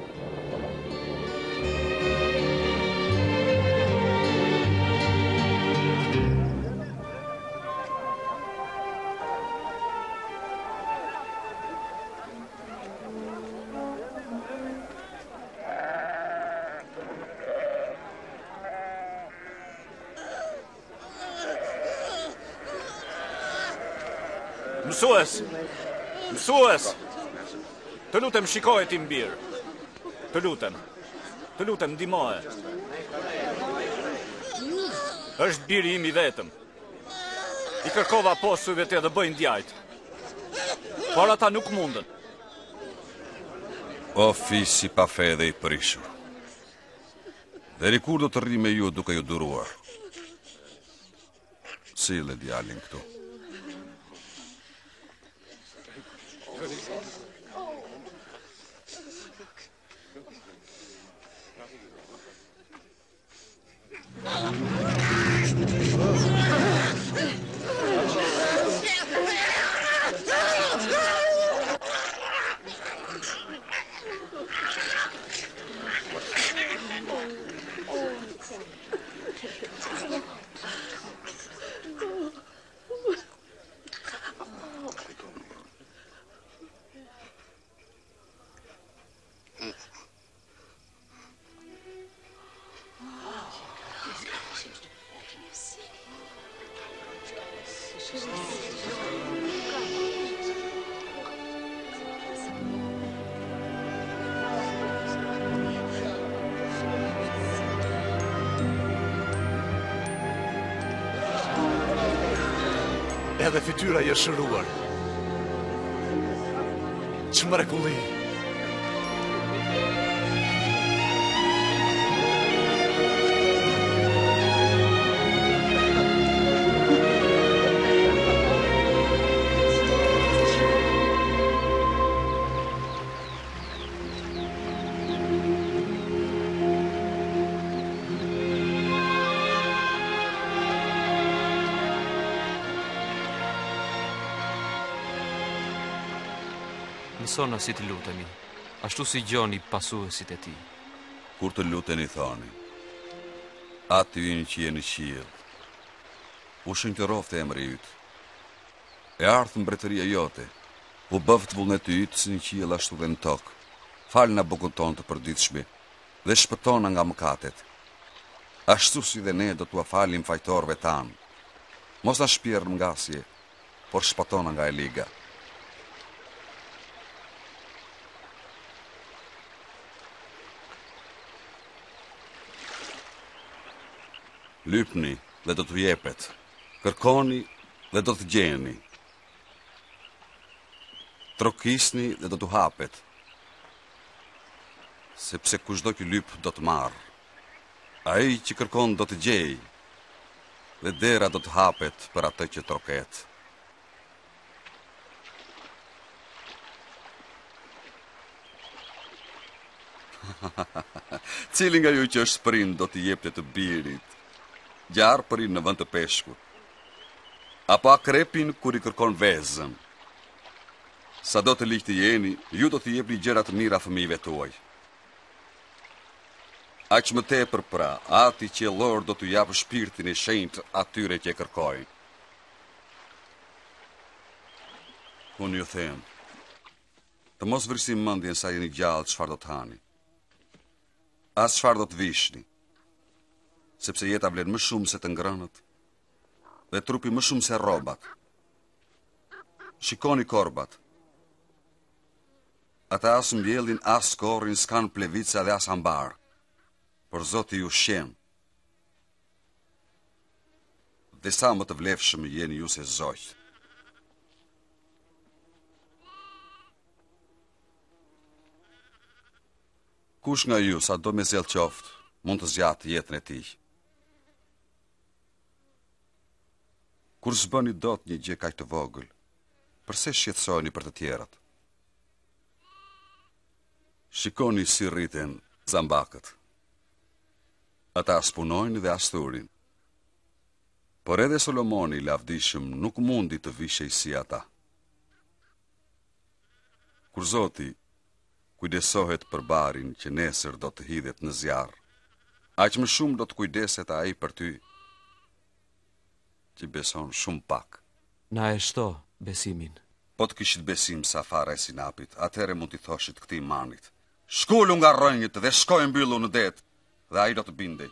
Speaker 12: Mësues, mësues, të lutem shikoje ti mbirë, të lutem, të lutem ndihmoje. Është biri im i vetëm. I kërkova apostujve të edhe bëjnë djajt, por ata nuk mundën.
Speaker 13: O fisi pa fe dhe i prishur, deri kur do të rri me ju duke ju duruar? Sille djalin këtu.
Speaker 12: Edhe fytyra je shëruar. Që mrekulli.
Speaker 20: Mësona si të lutemi, ashtu si gjoni pasuesit e ti.
Speaker 13: Kur të luteni thoni: Aty ynë që je në qiell, u shënqërofte emri yt. E ardhë mbretëria jote, u bëft vullneti yt si në qiell ashtu dhe në tokë. Fal na bukën tonë të përditshme dhe shpëtona nga mëkatet. Ashtu si dhe ne do t'ua falim fajtorëve tanë. Mos na shpjerr në ngasje, por shpëtona nga e liga. Lypni dhe do t'u jepet, kërkoni dhe do të gjeni, trokisni dhe do t'u hapet, sepse kushdo që lyp do të marrë, ai që kërkon do të gjej, dhe dera do të hapet për atë që troket. Cili nga ju që është prind do t'i jepte të birit? Gjarë përin në vend të peshkut, apo akrepin kur i kërkon vezën? Sa do të liq të jeni, ju do t'i jepni gjëra të mira fëmijëve tuaj. Aq më tepër pra, ati qiellor do t'u japë shpirtin e shenjtë atyre që e kërkojnë. Unë ju them, të mos vërsim mendjen sa jeni gjallë çfarë do të hani. As çfarë do të vishni, sepse jeta vlen më shumë se të ngrënët, dhe trupi më shumë se rrobat. Shikoni korbat. Ata as mbjellin, as korrin, s'kan plevica dhe as ambar. Por Zoti ju shen. Dhe sa më të vlefshëm jeni ju se zogj. Kush nga ju, sa do me zell qoftë, mund të zgjatë jetën e tij. Kur s'bëni dot një gjë kaq të vogël, përse shqetësoheni për të tjerat? Shikoni si rriten zambakët. Ata as punojnë dhe as thurin. Por edhe Solomoni i lavdishëm nuk mundi të vishej si ata. Kur Zoti kujdesohet për barin që nesër do të hidhet në zjarr, aq më shumë do të kujdeset ai për ty, që beson shumë pak.
Speaker 20: Na e shto besimin.
Speaker 13: Po të kishit besim sa fara e sinapit, atëherë mund t'i thoshit këtij manit: shkulu nga rrënjët dhe shkoj mbyllu në det, dhe ai do të bindej.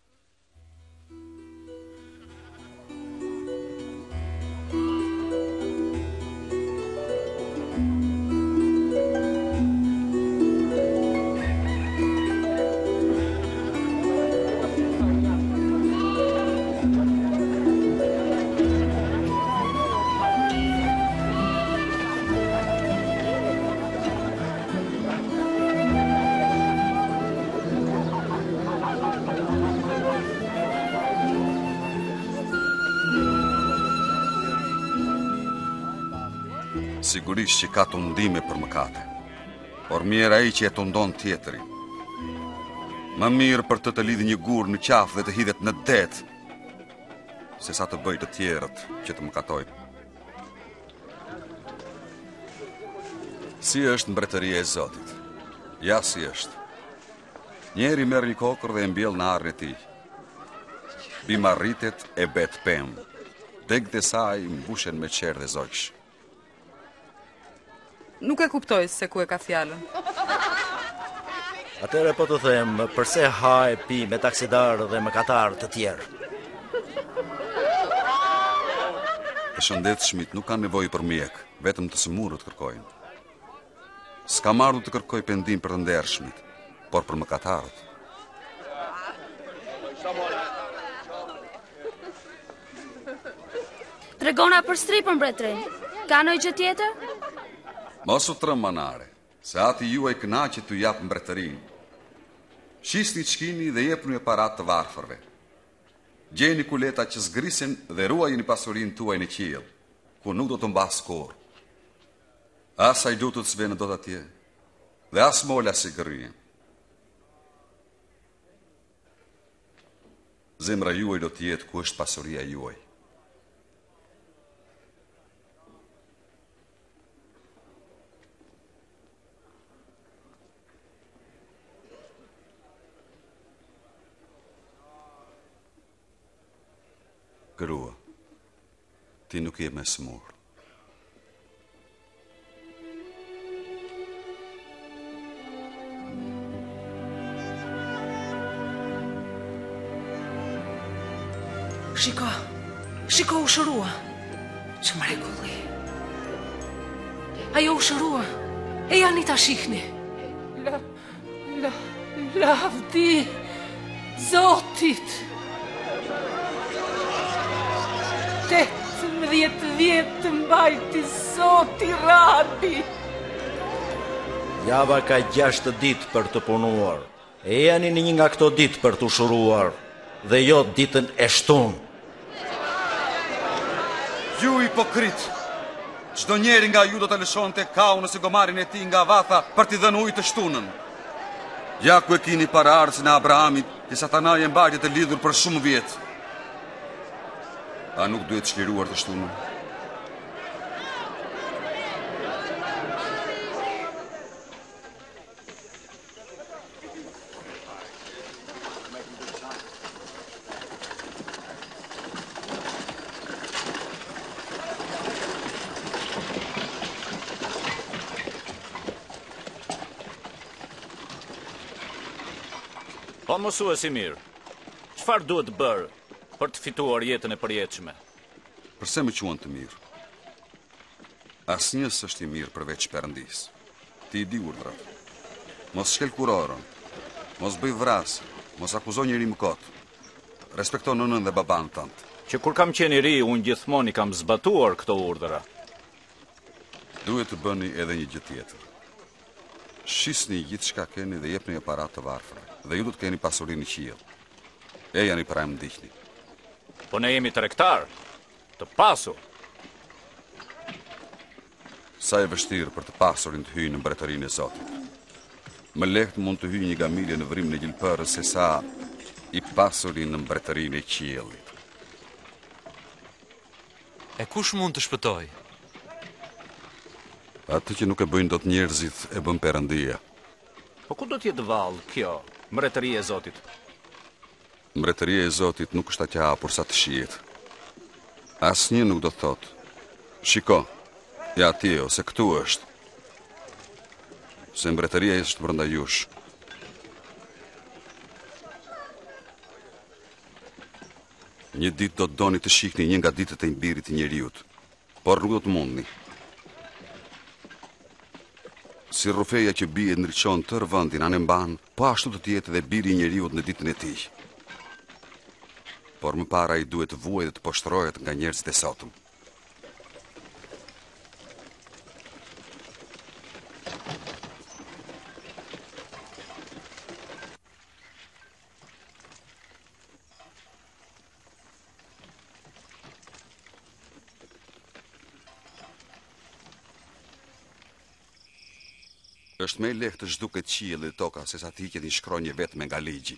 Speaker 13: Sigurisht që ka të ndime për mëkate, por mirë ai që e të ndon tjetërin. Më mirë për të të lidhë një gur në qafë dhe të hidhet në det, se sa të bëj të tjerët që të mëkatojnë. Si është mbretëria e Zotit? Ja si është. Njeri merr një kokër dhe e mbjell në arrin e tij. Bima rritet e bet pemë. Degët e saj mbushen me qerë dhe zogsh.
Speaker 11: Nuk e kuptoj se ku e ka fjalën.
Speaker 10: Atëre po të them, përse ha e pi me taksidarë dhe mëkatarë të tjerë?
Speaker 13: Të shëndetshmit nuk kanë nevojë për mjek, vetëm të sëmurët kërkojnë. S'kam ardhur të kërkoj pendim për të ndershmit, por për mëkatarët.
Speaker 9: Tregona për stripën, mbretërin. Ka ndonjë gjë tjetër?
Speaker 13: Mos u trëm manare, se ati juaj kënaqet t'u jap mbretërinë. Shisni çkini dhe jepni e parat të varfërve. Gjeni kuleta që zgrisen dhe ruajini pasurinë tuaj në qiell, ku nuk do të mbas kurrë. As ajdutët s'vjen dot atje, dhe as mola si gërryen. Zemra juaj do të jetë ku është pasuria juaj. Grua, ti nuk je me smur.
Speaker 4: Shiko, shiko u shërua. Që mrekulli. Ajo u shërua. E janë ta shihni. La, la, lavdi Zotit. Tetëmbëdhjetë vjetë të mbajti Zoti Rabi.
Speaker 10: Java ka gjashtë ditë për të punuar. E janë një nga këto ditë për të shuruar, dhe jo ditën e shtunë.
Speaker 13: Ju hipokrit, çdo njeri nga ju do të lëshonte kau nëse gomarin e tij nga vatha për t'i dhënë ujë të shtunën. Ja ku e kini paraardhësin e Abrahamit, që Satanaj e mbajti të lidhur për shumë vjetë. A nuk duhet çliruar të shtunën?
Speaker 6: Po mësuesi mirë, çfarë duhet bërë për të fituar jetën e përjetshme?
Speaker 13: Përse më quan të mirë? Asnjë s'është i mirë përveç Perëndis. Ti i di urdhrat. Mos shkel kurorën, mos bëj vrasje, mos akuzo njëri më kot. Respekto nënën dhe baban tënd.
Speaker 6: Që kur kam qenë i ri, unë gjithmonë i kam zbatuar këto urdhra.
Speaker 13: Duhet të bëni edhe një gjë tjetër. Shisni gjithë çka keni dhe jepni aparat të varfërve. Dhe ju do të keni pasurinë në qiell. E janë i para më ndiqni.
Speaker 6: Po ne jemi tregtar, të pasur.
Speaker 13: Sa e vështirë për të pasurin të hyjë në mbretërinë e Zotit. Më lehtë mund të hyjë një gamilje në vrim në gjilpërës se sa i pasurin në mbretërinë e qiellit.
Speaker 20: E kush mund të shpëtoj?
Speaker 13: Atë që nuk e bëjnë dot njerëzit e bën Perëndia.
Speaker 6: Po ku do të jetë vallë kjo, mbretëria e Zotit?
Speaker 13: Mbretëria e Zotit nuk është aq e hapur sa të shihet. Asnjë nuk do të thotë: "Shiko, ja atje ose këtu është." Se mbretëria është brenda jush. Një ditë do të doni të shihni një nga ditët e Birit të Njeriut, por nuk do të mundni. Si rrufeja që bie ndriçon tërë vendin anë mban, po ashtu do të jetë edhe Biri i Njeriut në ditën e tij. Por më para ai duhet të vuajë dhe të poshtrohet nga njerëzit e sotëm. Është më lehtë të zhduket qielli dhe toka se sa të hiqet një shkronjë vetëm nga ligji.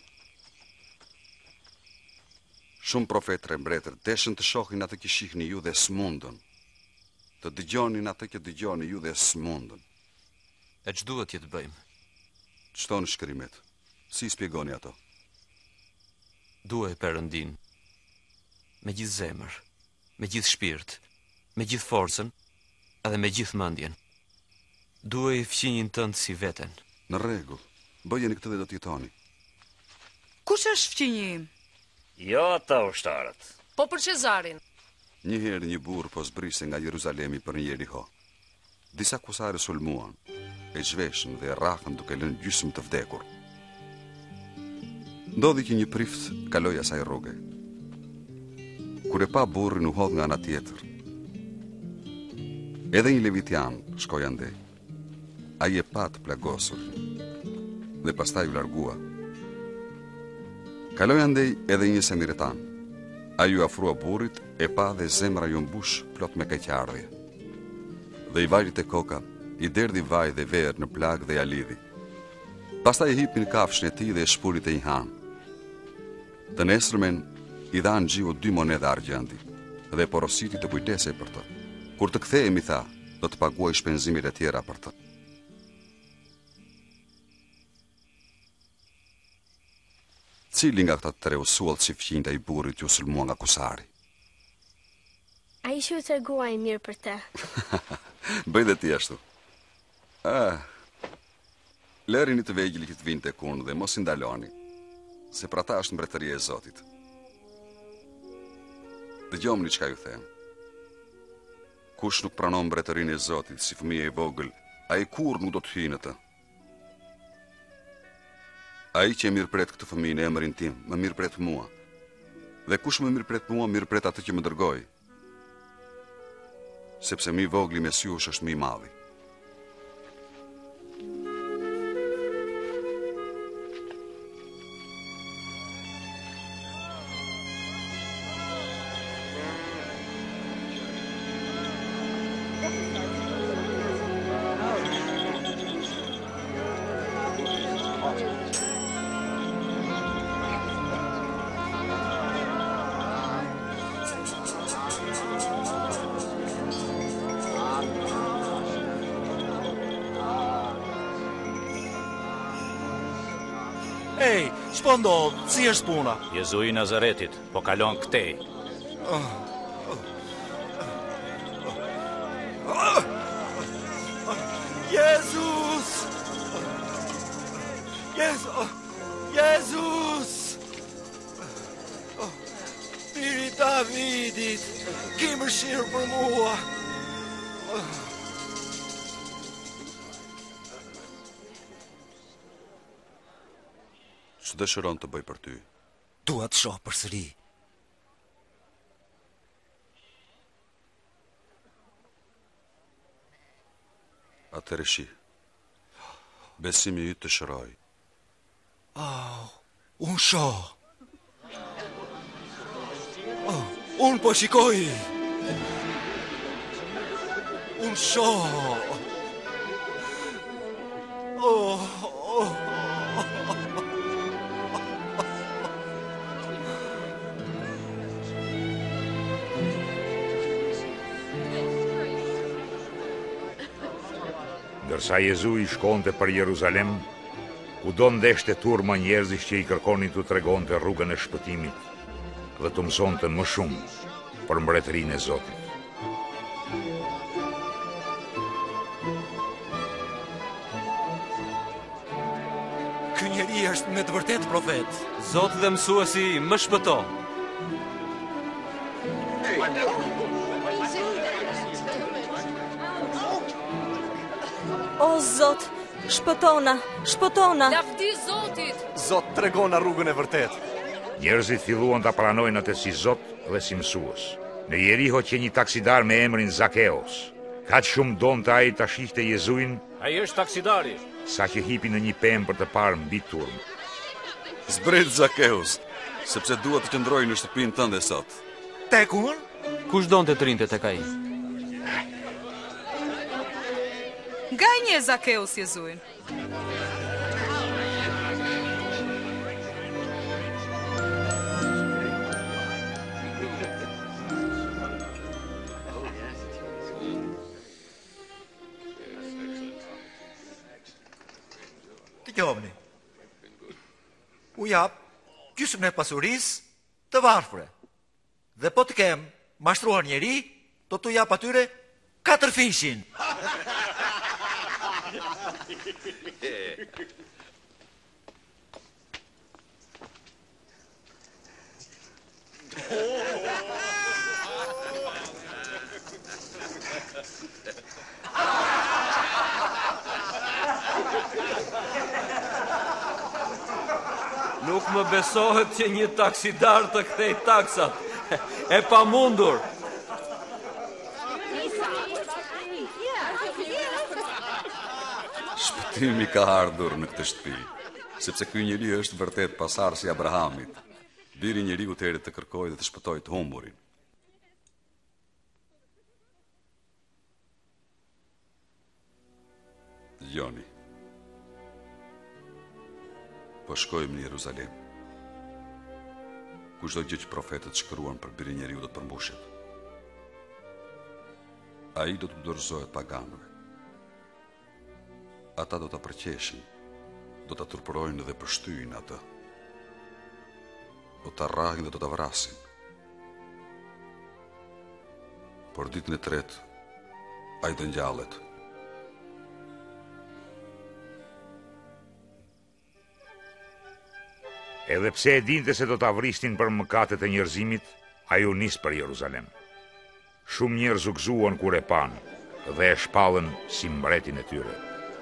Speaker 13: Shumë profetë e mbretër deshën të shohin atë që shihni ju dhe smundën. Të dëgjonin atë që dëgjoni ju dhe smundën.
Speaker 20: E që duhet që të bëjmë?
Speaker 13: Çto në shkrimet? Si spjegoni ato?
Speaker 20: Duaj Perëndin, me gjithë zemër, me gjithë shpirt, me gjithë forcën, edhe me gjithë mendjen. Duaj fqinjin tënd si veten.
Speaker 13: Në rregull, bëjeni këtë dhe do të jetoni.
Speaker 11: Kush është fqinji im?
Speaker 7: Jo ata ushtarët.
Speaker 4: Po për Cezarin.
Speaker 13: Një herë një burr po zbriste nga Jeruzalemi për një Jeriho. Disa kusare sulmuan, e zhveshën dhe rrahën duke lënë gjysmë të vdekur. Ndodhi që një prift kaloi asaj rruge. Kur e pa burrin u hodh nga ana tjetër. Edhe një levitian shkoi andej. Ai e pa të plagosur dhe pastaj u largua. Kaloi andej edhe një samaritan. Ai u afrua burrit, e pa dhe zemra ju mbush plot me keqardhje. Dhe i vajri te koka, i derdhi vaj dhe verë në plag dhe ja lidhi. Pastaj e hipi në kafshën e tij dhe e shpuri te një han. Të nesërmen i dha Xhiu dy monedha argjendi dhe porositi të kujtesej për të. Kur të kthehemi, tha, do të paguaj shpenzimet e tjera për të. Cili nga këta tre u suall si fqinjta i burrit ju sulmua nga kusari?
Speaker 21: A i shu të reguaj mirë për te.
Speaker 13: Bëj dhe ti ashtu. Ah, lërini të vegjëli që të vinë tek unë dhe mos i ndaloni, se pra ta është mbretëria e Zotit. Dëgjomni çka ju them. Kush nuk pranon mbretërinë e Zotit si fëmijë i vogël, ai kurrë nuk do të hyjë në të. Ai që e mirëpret këtë fëmijë në emrin tim, më mirëpret mua. Dhe kush më mirëpret mua, mirëpret atë që më dërgoi. Sepse më i vogli mes jush është më i madhi.
Speaker 10: Ej, ç'po ndodh? Si është puna?
Speaker 6: Jezu i Nazaretit, po kalon këtej.
Speaker 10: Oh. Oh. Jezus! Jezu! Jezus! Davidit, ki mëshirë për mua.
Speaker 13: Që dëshiron të bëj për ty?
Speaker 10: Dua të shoh përsëri.
Speaker 13: Atëre shi. Besimi yt të shëroj.
Speaker 10: Oh, unë shoh. Oh, unë po shikoj. Unë shoh. Oh, oh.
Speaker 1: Ndërsa Jezu i shkonte për Jeruzalem, ku do ndeshte turma njerëzish që i kërkonin të tregonte rrugën e shpëtimit dhe të mësonte më shumë për mbretërinë e Zotit.
Speaker 10: Ky njeri është me të vërtet profet.
Speaker 20: Zoti dhe mësuesi më shpëto.
Speaker 3: O Zot, shpëtona, shpëtona.
Speaker 4: Lavdi Zotit.
Speaker 10: Zot tregona rrugën e vërtet.
Speaker 1: Njerëzit filluan ta pranojnë atë si Zot dhe si mësues. Në Jeriho që një taksidar me emrin Zakeos, kaq shumë donte ai ta shihte Jezuin.
Speaker 12: Ai është taksidari.
Speaker 1: Sa që hipi në një pemë për të parë mbi turm.
Speaker 13: Zbret Zakeus, sepse dua të qëndroj në shtëpinë tënde sot.
Speaker 10: Tek unë?
Speaker 20: Kush donte të rinte tek ai?
Speaker 11: Nga një Zakeus Jezuin.
Speaker 10: Të gjovni. U jap gjysmën e pasurisë të varfre. Dhe po të kem mashtruar njeri, do t'u jap atyre katër fishin.
Speaker 20: Nuk më besohet që një taksidar të kthej taksat. E pamundur.
Speaker 13: Shpëtimi ka ardhur në këtë shtëpi, sepse ky njeri është vërtet pasardhës i Abrahamit. Biri i njeriu të erdhi të kërkojë dhe të shpëtojë të humburin. Joni. Po shkojmë në Jeruzalem. Kushdo gjë që profetët shkruan për birin e njeriu do të përmbushet. Ai do të dorëzohet paganëve. Ata do të përqeshin, do të turpërojnë dhe përshtyjnë atë. Do të arrahin dhe do të vrasin. Por ditën e tretë, ai do ngjallet.
Speaker 1: Edhe pse e dinte se do ta vrisnin për mëkatet e njerëzimit, ai u nis për Jeruzalem. Shumë njerëz u gëzuan kur e pan dhe e shpallën si mbretin e tyre.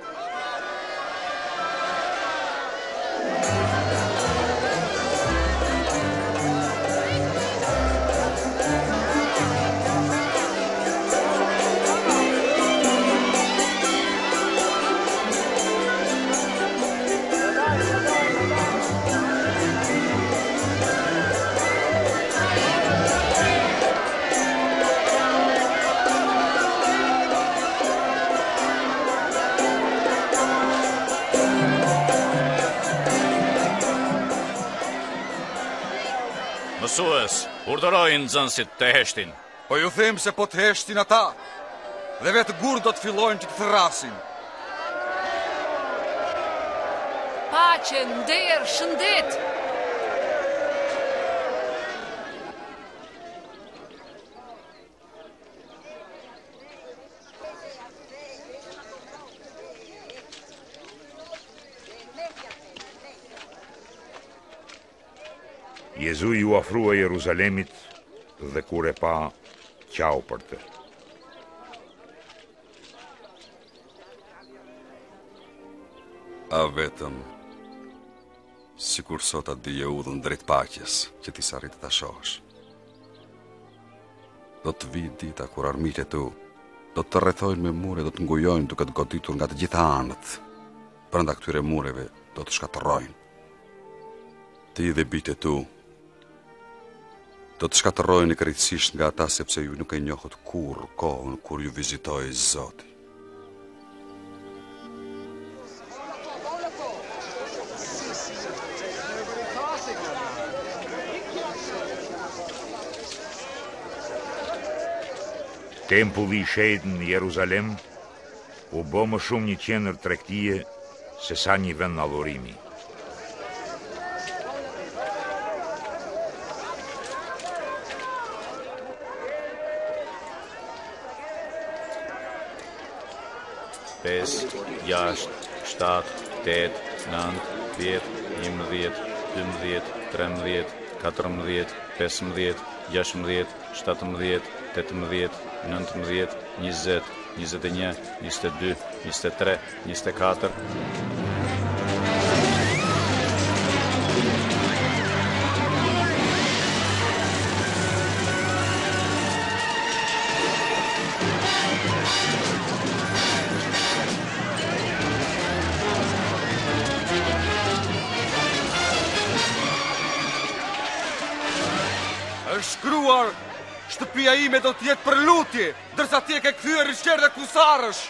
Speaker 12: Mësues, urdhërojnë nxënësit të heshtin.
Speaker 13: Po ju them se po të heshtin ata, dhe vetë gurë do të fillojnë që të thrasin.
Speaker 4: Paqe, nder, shëndet.
Speaker 1: Jezu ju ofrua Jeruzalemit dhe kur e pa, qau për të.
Speaker 13: A vetëm, si kur sot atë dije udhën drejt paqes, që ti s'arrit të ta shohësh. Do të vi dita kur armiqtë tu do të rrethojnë me mure, do të ngujojnë duke të goditur nga të gjitha anët. Brenda këtyre mureve do të shkatërrojnë. Ti dhe bitë tu do të shkatërrojnë krejtësisht nga ata sepse ju nuk e njohët kur kohën kur ju vizitoi Zoti.
Speaker 1: Tempulli i shenjtë në Jeruzalem u bë më shumë një qendër tregtie se sa një vend adhurimi.
Speaker 6: Pes, gjashtë, shtatë, tetë, nëntë, dhjetë, njëmbëdhjetë, dymbëdhjetë, trembëdhjetë, katërmbëdhjetë, pesëmbëdhjetë, gjashtë, shtatëmbëdhjetë, tetëmbëdhjetë, nëntëmbëdhjetë, njëzet, njëzet e një, njëzet e dy, njëzet e tre, njëzet e katër.
Speaker 5: Është shkruar, shtëpia ime do t'jetë për lutje, ndërsa ti e ke kthyer rishqer dhe kusarësh.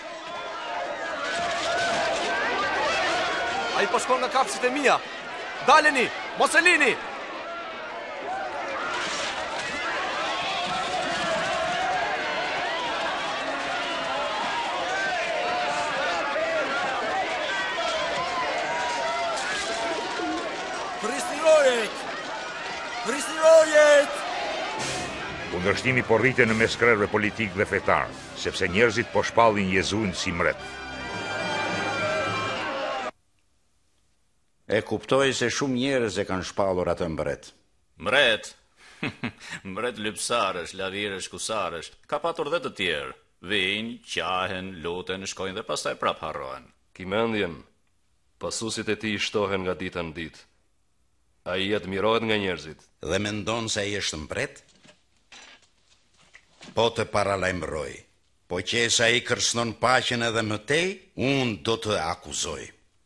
Speaker 5: Ai po shkon nga kapsit e mia. Daleni, mos e lini.
Speaker 10: Prisni rojet! Prisni rojet!
Speaker 1: Kundërshtimi po rrite në mes krerëve politik dhe fetar, sepse njerëzit po shpallin Jezuin si mret.
Speaker 8: E kuptoj se shumë njerëz e kanë shpallur atë mbret.
Speaker 6: Mbret? Mbret lypsarësh, ladhirësh, kusarësh, ka patur dhe të tjerë. Vijnë, qahen, luten, shkojnë dhe pastaj prap harrohen.
Speaker 2: Kimendjen, pasusit e tij shtohen nga dita në ditë. Ai admirohet nga njerëzit.
Speaker 8: Dhe mendon se ai është mbret? Po të paralajmëroj, po qesa i kërcënon paqen edhe më tej, unë do të akuzoj.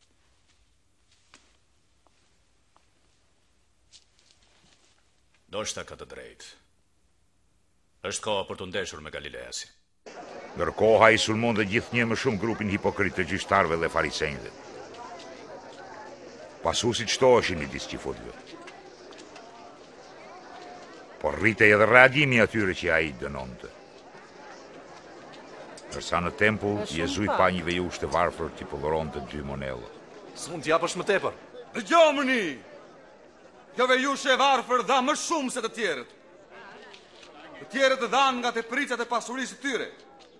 Speaker 6: Do shta ka të drejtë. Është koha për të ndeshur me Galileasi.
Speaker 1: Ndërkohë ai sulmon dhe gjithnjë më shumë grupin hipokrit të gjyqtarëve dhe farisejve. Pasusit shtoheshin midis qifutëve. Por rritej edhe reagimi atyre që ai dënonte. Ndërsa në tempull, Jezu i pa një vejush të varfër që pëllëronte dy monellë.
Speaker 5: S'mund t'japësh më tepër. Dëgjomuni! Kjo vejush e varfër dha më shumë se të tjerët. Të tjerët dhanë nga tepricat e pasurisë të tyre.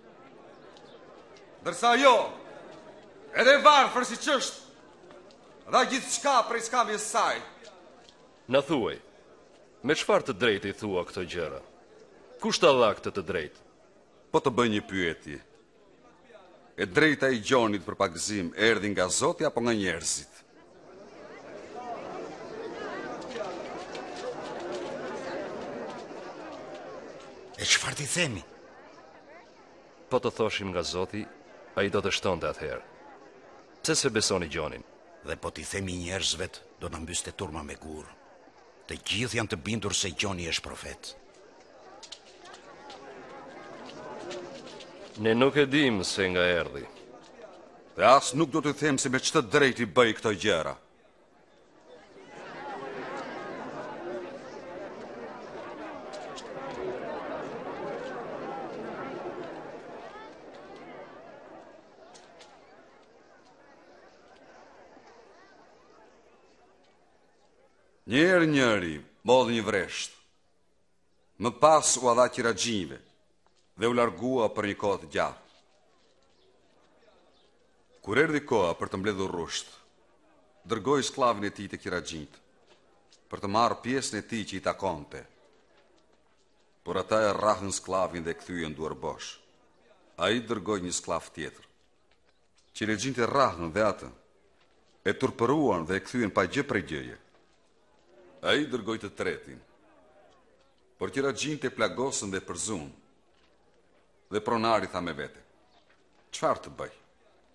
Speaker 5: Ndërsa jo, edhe varfër si ç'është, dha gjithçka prej skamjes saj.
Speaker 2: Na thuaj, me çfarë të drejtë i thua këto gjëra? Kush ta dha këtë të drejtë?
Speaker 13: Po të bëj një pyetje. E drejta i gjonit për pagëzim erdhi nga Zoti apo nga njerëzit?
Speaker 8: E çfarë ti themi?
Speaker 2: Po të thoshim nga Zoti, ai do të shtonte atëherë. Pse se besoni gjonin?
Speaker 8: Dhe po t'i themi njerëzve, do na mbyste turma me gur. Të gjithë janë të bindur se Gjoni është profet.
Speaker 2: Ne nuk e dim se nga erdhi.
Speaker 13: Dhe as nuk do të them se me ç'të drejtë i bëj këto gjëra. Njerë njëri, modhë një vresht. Më pas u adha qiraxhinjve dhe u largua për një kohë të gjatë. Kur erdhi koha për të mbledhur rusht, dërgoi sklavin e tij te qiraxhinjt për të marrë pjesën e tij që i takonte. Por ata e rrahën sklavin dhe kthyen duar bosh. Ai dërgoi një sklav tjetër, që le gjinte rrahën dhe atë, e turpëruan dhe e kthyen pa gjë prej gjëje. Ai dërgoi të tretin, por që gjinte plagosën dhe përzun, dhe pronari tha me vete, çfarë të bëj?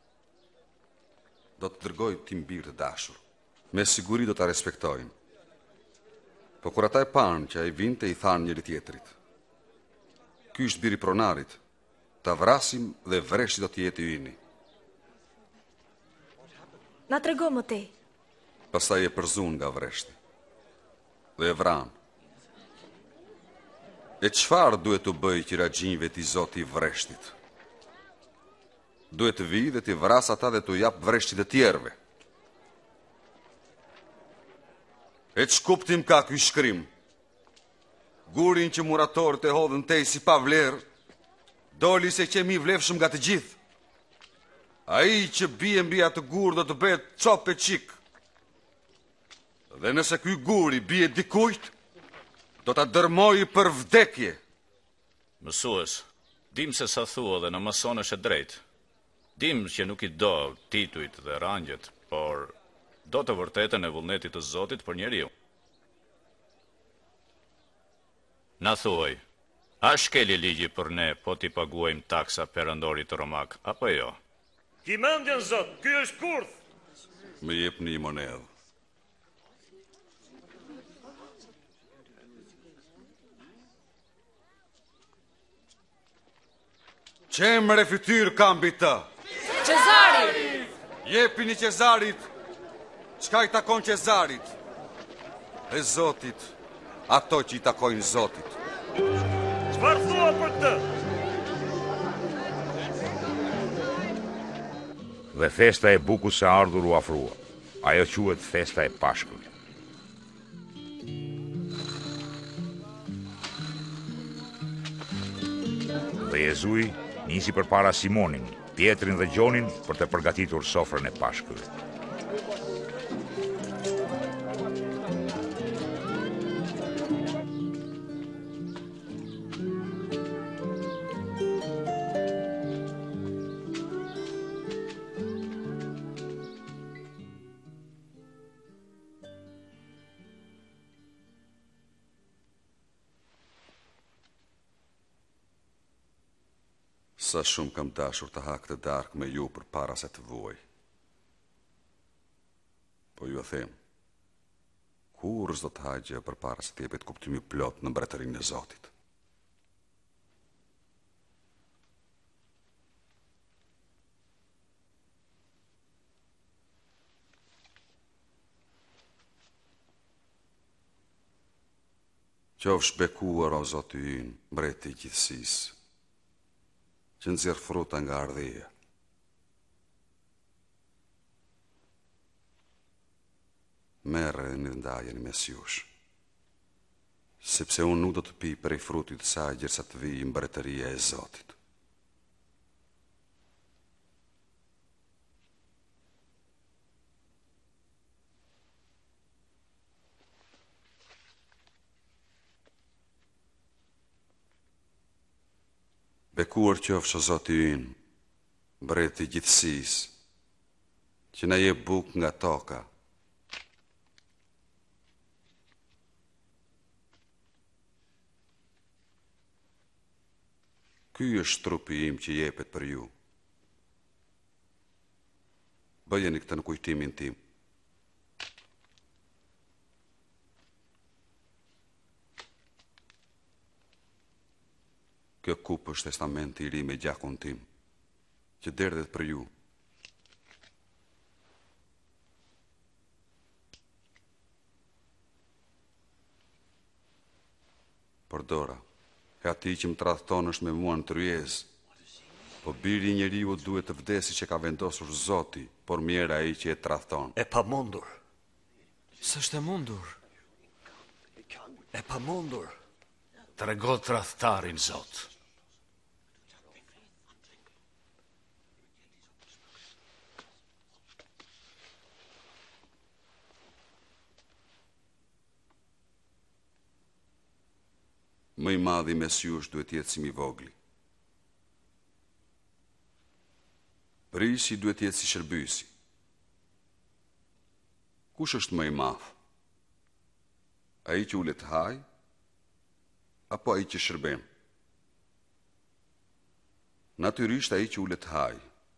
Speaker 13: Do të dërgoj tim birë të dashur, me siguri do ta respektojnë. Po kur ata e panë që ai vinte, i thanë njëri tjetrit, ky është biri pronarit, ta vrasim dhe vreshti do të jetë yni.
Speaker 3: Na trego më tej.
Speaker 13: Pastaj e përzun nga vreshti dhe e vran. E çfarë duhet të bëj qiraxhinjve ti Zoti i vreshtit? Duhet të vi dhe të vras ata dhe të jap vreshtit të tjerëve. E që kuptim ka ky shkrim? Gurin që muratorët e hodhën tej si pa vlerë, doli se qemi vlefshëm nga të gjithë. Ai që bie mbi atë gur do të bëhet çop e çik. Dhe nëse ky guri bie dikujt, do ta dërmoj për vdekje.
Speaker 6: Mësues, dim se sa thua dhe në mëson është e drejtë. Dim që nuk i do titujt dhe rangjet, por do të vërtetën e vullnetit të Zotit për njeriu. Na thuaj, a shkeli ligji për ne po t'i paguajmë taksa perandorit të Romak, apo jo?
Speaker 7: Ki mendjen, Zot, ky është kurth.
Speaker 13: Më jep një monedhë.
Speaker 5: Qemre fytyr kam mbi të.
Speaker 11: Qezari!
Speaker 5: Jepi një Qezarit, çka i takon Qezarit, dhe Zotit, ato që i takojnë Zotit.
Speaker 7: Çfarë thua për të?
Speaker 1: Dhe festa e buku së ardhur u afrua. Ajo quhet festa e Pashkut. Dhe Jezui nisi përpara Simonin, Pietrin dhe Gjonin për të përgatitur sofrën e Pashkut.
Speaker 13: Sa shumë kam dashur të hak të darkë me ju për para se të vuaj. Po ju e them, kur s'do të haqje për para se të jepet kuptimi plot në mbretërinë e Zotit. Qofsh bekuar o Zoti ynë, mbreti i gjithësisë, që nxjerr fruta nga ardhia. Merre në ndajën mes jush, sepse unë nuk do të pi prej frutit të saj derisa të vijë mbretëria e Zotit. Bekuar qofsh o Zoti ynë, mbreti i gjithësisë, që na jep bukë nga toka. Ky është trupi im që jepet për ju. Bëjeni këtë në kujtimin tim. Kjo kupë është testamenti i ri me gjakun tim, që derdhet për ju. Por dora, e ati që më tradhton është me mua në tryezë, po biri i njeriu duhet të vdesi që ka vendosur Zoti, por mjera ai që e tradhton.
Speaker 16: E pamundur.
Speaker 20: S'është e mundur.
Speaker 16: E pamundur.
Speaker 18: Trego tradhtarin, Zot.
Speaker 13: Më i madhi mes jush duhet jetë si mi vogli. Prisi duhet jetë si shërbysi. Kush është më i madh? Ai që ulet haj, apo ai që shërben? Natyrisht ai që ulet haj.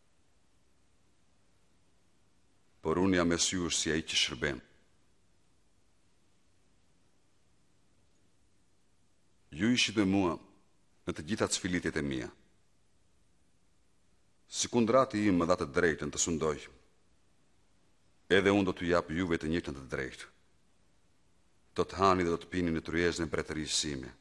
Speaker 13: Por unë jam mes jush si ai që shërben. Ju ishit me mua në të gjitha cfilitjet e mia. Si kundrati im më dha të drejtën të sundoj, edhe unë do t'ju jap juve të njëjtën të drejtë. Do të hani dhe do të pini në tryezën e mbretërisë sime.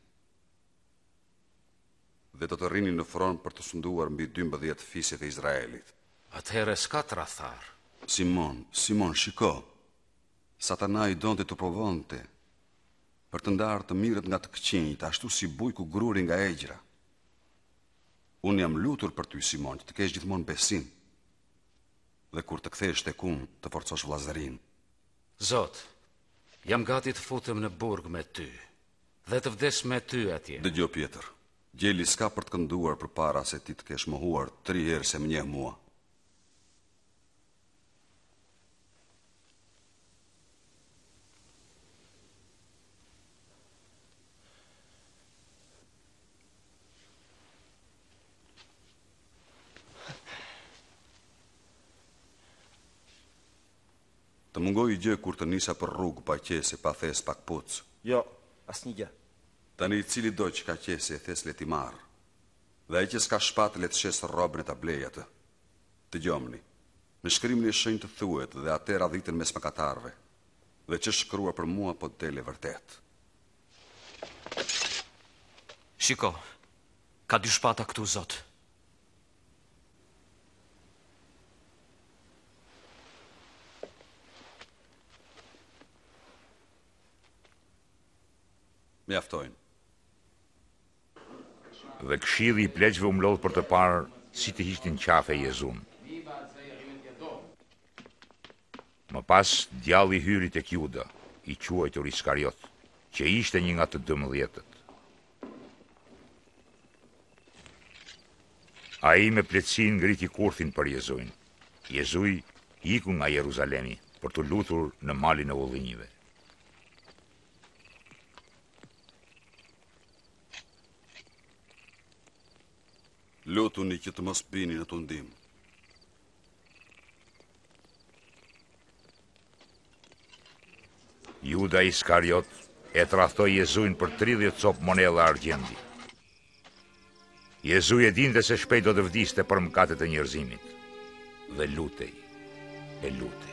Speaker 13: Dhe do të rrini në fron për të sunduar mbi dymbëdhjetë fisjet e Izraelit.
Speaker 14: Atëherë s'ka tradhtar.
Speaker 13: Simon, Simon, shiko. Satana i donte të provonte për të ndarë të mirët nga të këqinjt, ashtu si bujku gruri nga egjra. Unë jam lutur për ty, Simon, që të kesh gjithmonë besim. Dhe kur të kthesh tek unë, të forcosh vllazërinë.
Speaker 14: Zot, jam gati të futem në burg me ty, dhe të vdes me ty atje.
Speaker 13: Dëgjoj, Pjetër, gjeli s'ka për të kënduar përpara se ti të kesh mohuar tri herë se më njeh mua. Të mungoj i gjë kur të nisa për rrugë pa qese, pa thes, pa këpuc.
Speaker 10: Jo, asnjë gjë.
Speaker 13: Tani i cili do që ka qese e thes le ti marrë, dhe ai që s'ka shpatë le të shesë robën e ta blej atë. Dëgjomni, në shkrimin e shenjtë të thuhet dhe atë radhitën mes mëkatarëve, dhe që shkruar për mua po dele vërtet.
Speaker 20: Shiko, ka dy shpata këtu, Zot.
Speaker 13: Mjaftojnë.
Speaker 1: Dhe këshilli i pleqve u mlodh për të parë si të hiqnin qafe Jezun. Më pas djalli hyri tek Juda, i quajtur Iskariot, që ishte një nga të dëmëdhjetët. Ai me plotësinë ngriti kurthin për Jezuin. Jezui iku nga Jeruzalemi për të lutur në malin e Ullinjve.
Speaker 13: Lutuni që të mos bini në tundim.
Speaker 1: Juda Iskariot e tradhtoi Jezuin për tridhjetë copë monedha argjendi. Jezui e dinte se shpejt do të vdiste për mëkatet e njerëzimit, dhe lutej, e lutej.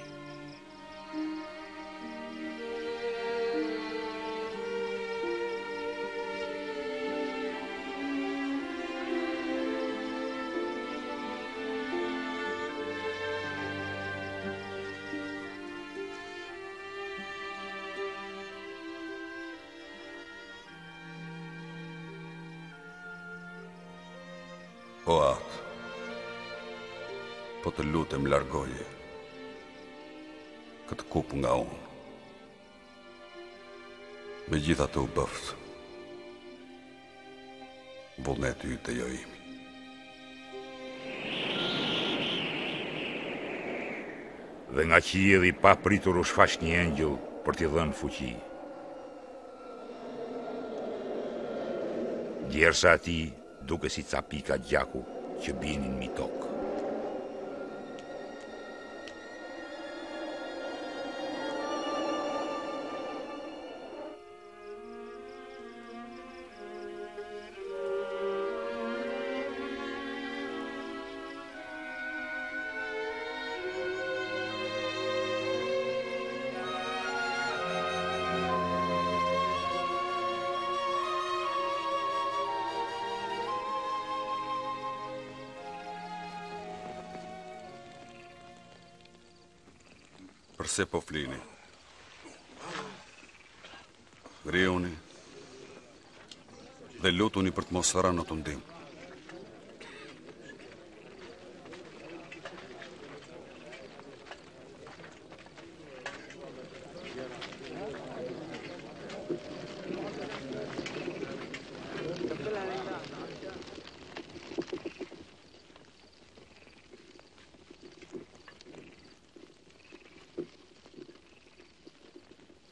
Speaker 13: O atë, po të lutem largoje këtë kup nga unë. Me gjitha të u bëft, vullneti yte jo imi.
Speaker 1: Dhe nga qielli pa pritur u shfaq një engjëll për t'i dhënë fuqi. Djersa ati duke si ca pika gjaku që binin mi tokë.
Speaker 13: Përse po flini? Rihuni dhe lutuni për të mos rënë në tundim.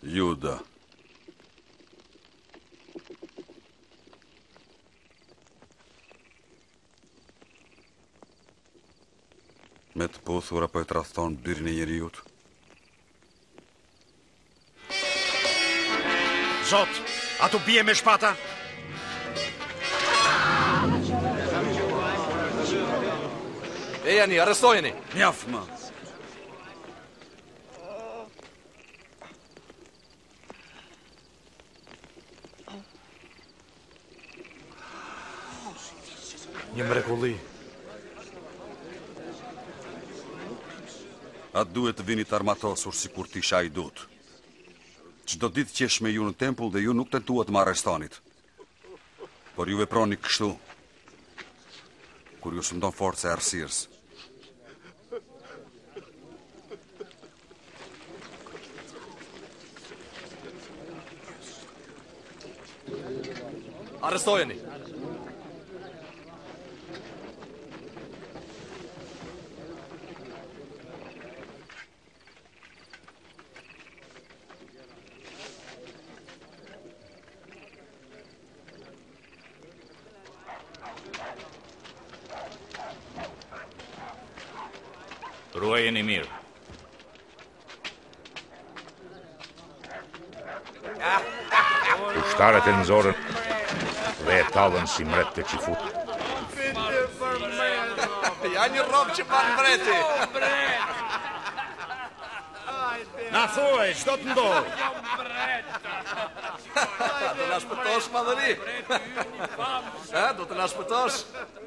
Speaker 13: Juda. Me të puthur apo e tradhton birin e njeriut?
Speaker 8: Zot, atu bie me shpata?
Speaker 12: E jani, arrestojeni.
Speaker 8: Mjaf, më. Një mrekulli.
Speaker 13: Atë duhet të vini të armatosur si kur t'isha i dut. Çdo ditë qesh me ju në tempull dhe ju nuk tentuat më arrestonit. Por ju veproni kështu, kur ju së mdon forca e arsirës.
Speaker 12: Arrestojeni.
Speaker 6: Ruajeni mirë.
Speaker 1: Ushtarët e nëzorën dhe e tallën si mret të qifut.
Speaker 12: Ja një robë që panë mbreti.
Speaker 8: Na thuaj, çdo të ndodh.
Speaker 12: Do na shpëtosh, madhëri. Ha, do të na shpëtosh.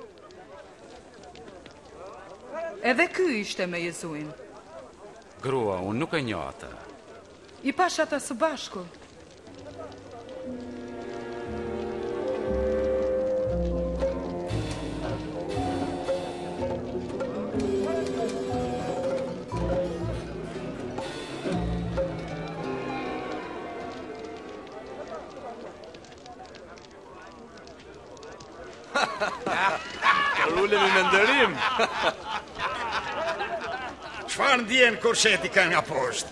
Speaker 11: Edhe ky ishte me Jezuin.
Speaker 14: Grua, unë nuk e njoh atë.
Speaker 11: I pash ata së bashku.
Speaker 12: Rulemi me ndërim.
Speaker 8: Çfarë ndjen kur sheti ka nga poshtë?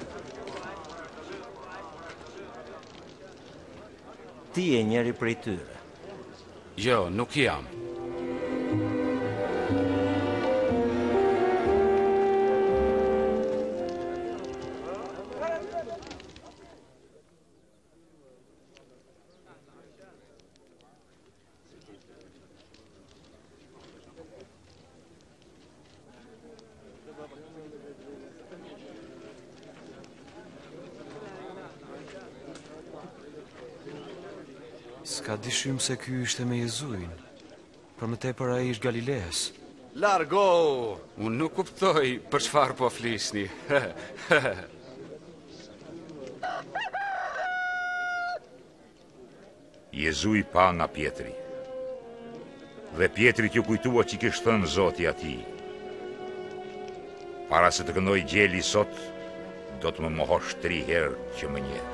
Speaker 16: Ti je njëri prej tyre.
Speaker 14: Jo, nuk jam.
Speaker 20: S'ka dyshim se ky ishte me Jezuin. Për më tepër ai ishte Galileas.
Speaker 12: Largo!
Speaker 14: Unë nuk kuptoj për çfarë po flisni.
Speaker 1: Jezu i pa nga Pietri. Dhe Pietri t'ju kujtua që kishtë thënë Zoti atij. Para se të këndoj gjeli sot, do të më mohosh tri herë që më njeh.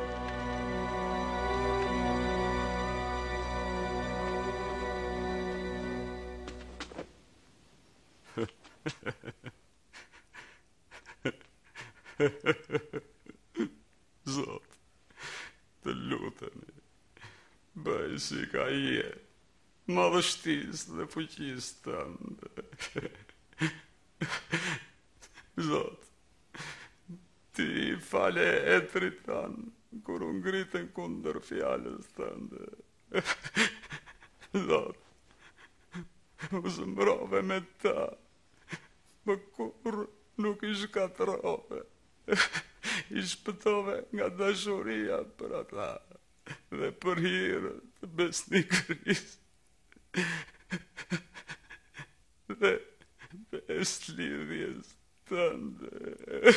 Speaker 13: Zot, të lutemi, bëj si ka je, madhështis dhe fuqis tënde. Zot, ti fale etrit tanë, kur unë ngritën kundër fjallës tënde. Zot, u zëmbrove me ta, më kur nuk i shkatrove. I shpëtove nga dashuria për ata dhe për hir të besnikërisë dhe beslidhjes tënde.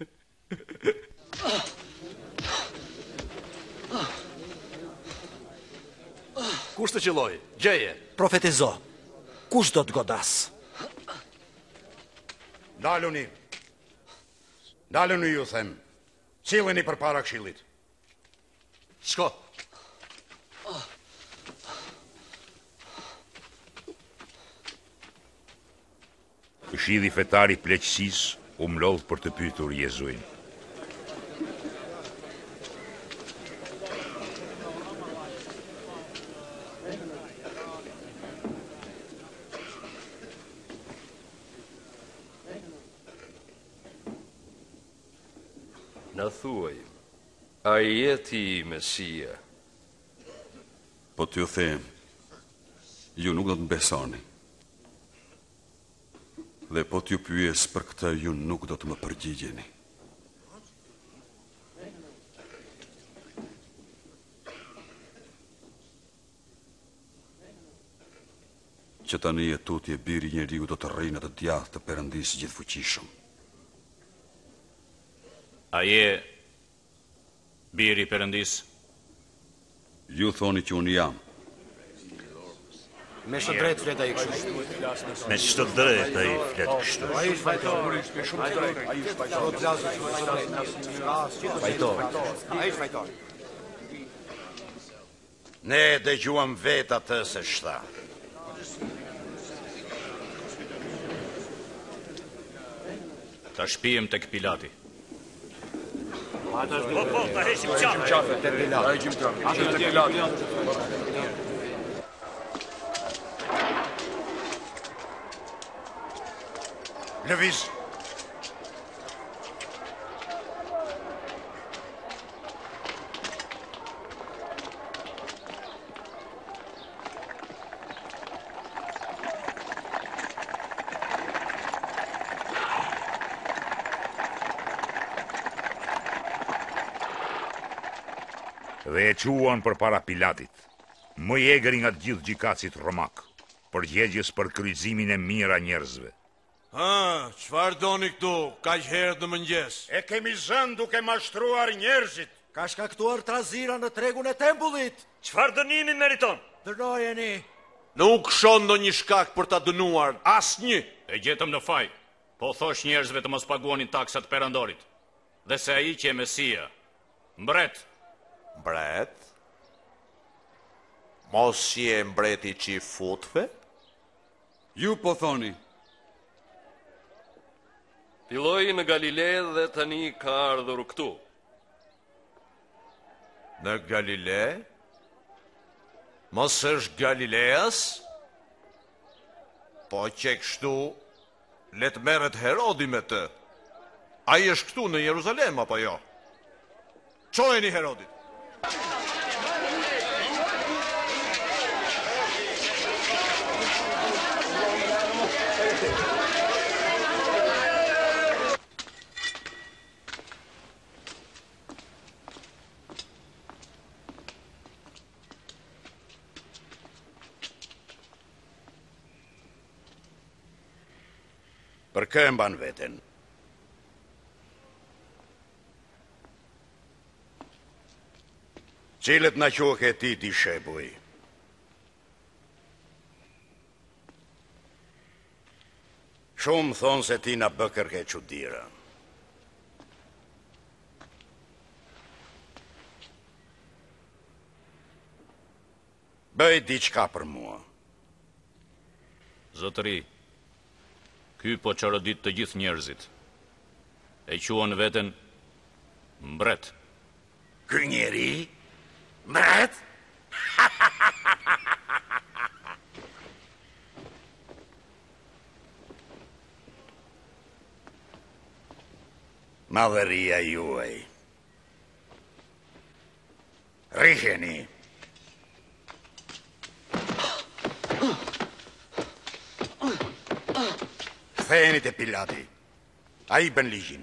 Speaker 12: Kush të qelloj? Gjeje.
Speaker 10: Profetizo. Kush do të godas?
Speaker 8: Daluni. Daluni ju them. Cileni për para këshillit.
Speaker 12: Shko.
Speaker 1: Këshilli fetari pleqësis u mlodh për të pyetur Jezuin.
Speaker 2: Në thuaj, a je ti Mesia?
Speaker 13: Po t'ju them, ju nuk do të mbesoni. Dhe po t'ju pyes për këtë, ju nuk do të më përgjigjeni. Që tani e tutje biri njeriu do të rrinë të djathtë të Perëndisë gjithfuqishëm.
Speaker 6: A je biri i Perëndisë?
Speaker 13: Ju thoni që unë jam.
Speaker 18: Me çdo drejt flet ai kështu.
Speaker 16: Me çdo drejt ai flet kështu.
Speaker 18: Ai është fajtor, është shumë drejt. Ai është fajtor. Fajtor. Ai është fajtor.
Speaker 8: Ne dëgjuam vetë atë se shta.
Speaker 6: Ta shpijem tek Pilati.
Speaker 15: Po, po, ta heqim qafë.
Speaker 18: Te Pilati. Ai gjim qafë. Atë te Pilati.
Speaker 8: Lëviz.
Speaker 1: Dhe e quan për para Pilatit, më i egri nga të gjithë gjykatësit romak, përgjegjës për kryqëzimin e mira njerëzve.
Speaker 18: Ha, çfarë doni këtu, kaq herë në mëngjes?
Speaker 8: E kemi zënë duke mashtruar njerëzit.
Speaker 10: Ka shkaktuar trazira në tregun e tempullit.
Speaker 15: Çfarë dënimi meriton?
Speaker 10: Dënojeni.
Speaker 18: Nuk shon ndonjë shkak për ta dënuar, asnjë.
Speaker 6: E gjetëm në faj, po thosh njerëzve të mos paguonin taksat perandorit. Dhe se ai që e Mesia, mbret.
Speaker 18: Mbret? Mos je mbreti që i futve?
Speaker 13: Ju po thoni.
Speaker 2: Filloi në Galile dhe tani ka ardhur këtu.
Speaker 18: Në Galile? Mos është Galileas? Po që kështu, let merret Herodi me të. Ai është këtu në Jeruzalem apo jo? Çojeni Herodit.
Speaker 8: Për kë e mban veten? Cilët na qoke ti ti shebuj? Shumë thonë se ti na bë kërke çuditëra. Bëj diçka për mua.
Speaker 6: Zotëri, ky po çorodit të gjithë njerëzit. E quan veten mbret.
Speaker 8: Ky njeri? Mbret? Madhëria juaj. Riheni. Ktheheni te Pilati. Ai bën ligjin.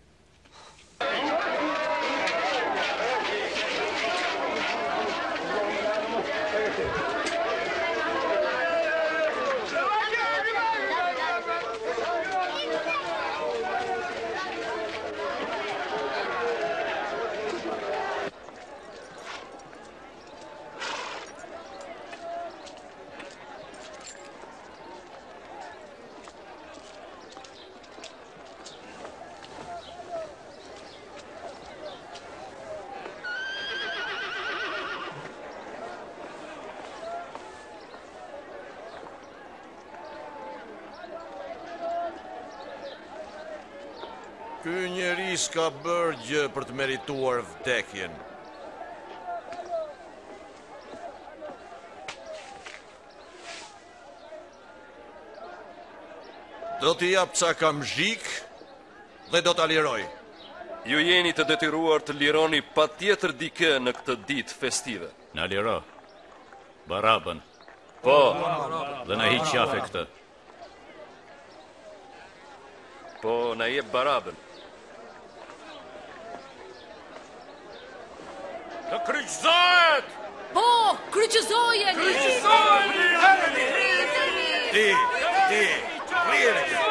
Speaker 18: Ky njeri s'ka bërë gjë për të merituar vdekjen. Do t'i jap ca kam zhik dhe do t'a liroj.
Speaker 2: Ju jeni të detyruar të lironi pa tjetër dike në këtë ditë festive.
Speaker 6: Na liro. Barabën.
Speaker 2: Po.
Speaker 6: Dhe na hiq qafe këtë.
Speaker 2: Po, na jep Barabën.
Speaker 15: Të kryqëzohet!
Speaker 4: Po, kryqëzoje!
Speaker 15: Kryqëzoje!
Speaker 18: Ti, ti, rire këtë.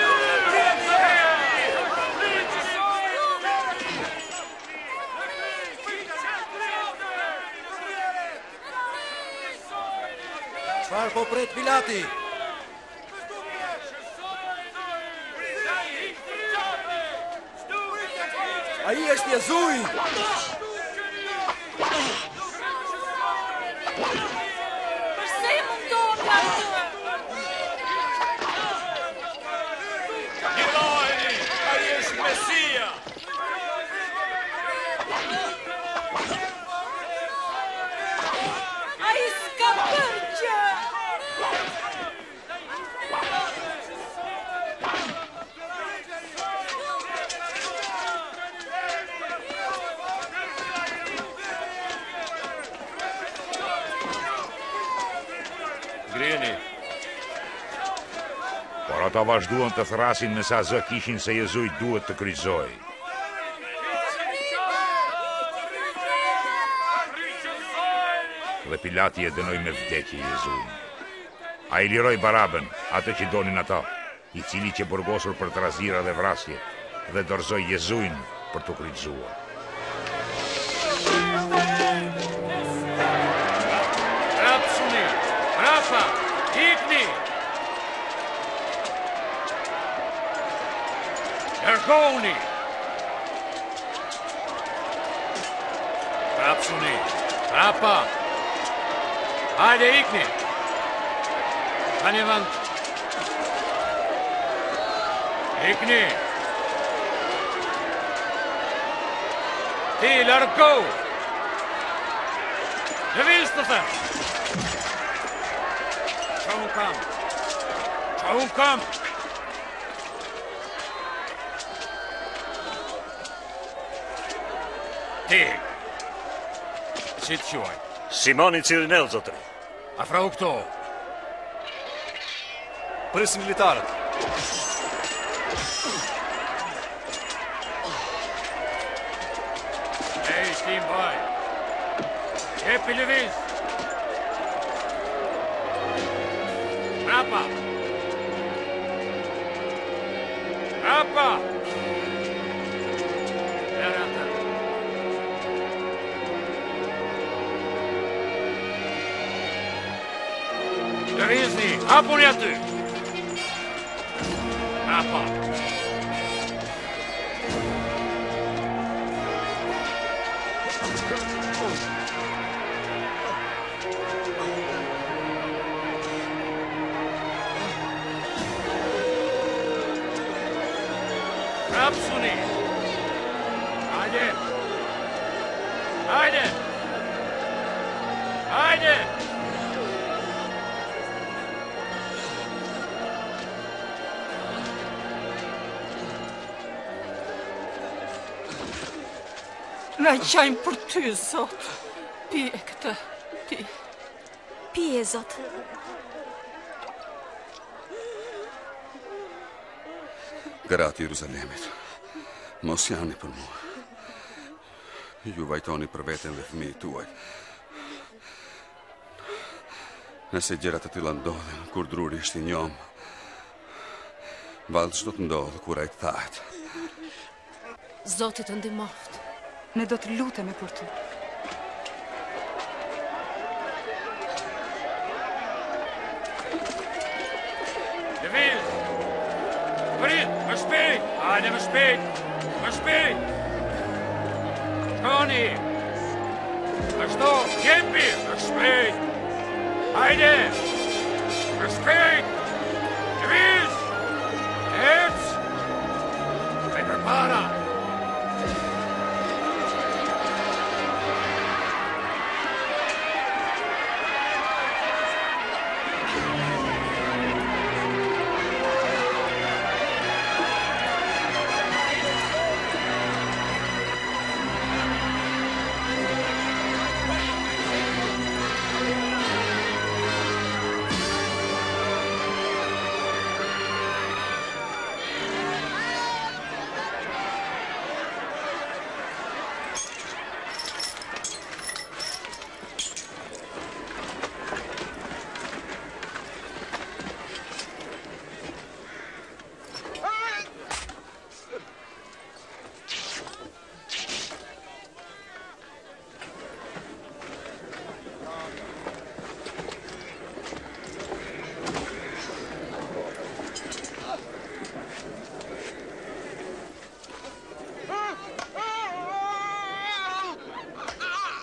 Speaker 10: Çfarë po pret Pilati? Ai është Jezuji.
Speaker 4: Përse i mundon atë?
Speaker 15: Lirojeni, ai është Mesia.
Speaker 4: Ai s'ka përgjë.
Speaker 6: Greni.
Speaker 1: Por ata vazhduan të thrasin me sa zë kishin se Jezuji duhet të kryqëzoj. Dhe Pilati e dënoi me vdekje Jezujin. A i liroi Barabën, atë që donin ata, i cili që burgosur për trazira dhe vrasje, dhe dorëzoi Jezujin për të kryqëzuar.
Speaker 15: Rapsuni, rapa, ikni! Largohuni! Rapsuni, rapa! Hajde, ikni! Tani vend! Ikni! Ti, largo! Lëviz të them! Qa unë kam? Qa unë kam? Ti! Si të quaj?
Speaker 7: Simoni Cirinell, zotëri.
Speaker 15: Afrau këto!
Speaker 10: Pris militarët.
Speaker 15: Ej, shtim baj! Jepi lëviz! Rapa! Rapa! Lërë atë! Lëvizni! Hapuni aty! Rapa! Rapsuni! Hajde! Hajde! Hajde!
Speaker 11: Na qajmë për ty, Zot. Pije këtë, pi.
Speaker 3: Pije, Zot.
Speaker 13: Gratë Jeruzalemit, mos jani për mua. Ju vajtoni për veten dhe fëmijët tuaj. Nëse gjërat të tilla ndodhen kur druri është i njom, vallë çdo të ndodhë kur ai të thahet.
Speaker 4: Zoti të ndihmoft.
Speaker 11: Ne do të lutemi për ty.
Speaker 15: Lëviz! Prit, më shpejt! Hajde më shpejt! Më shpejt! Shkoni! Ashtu, jepi! Më shpejt! Hajde! Më shpejt! Lëviz! Ec! Me përpara!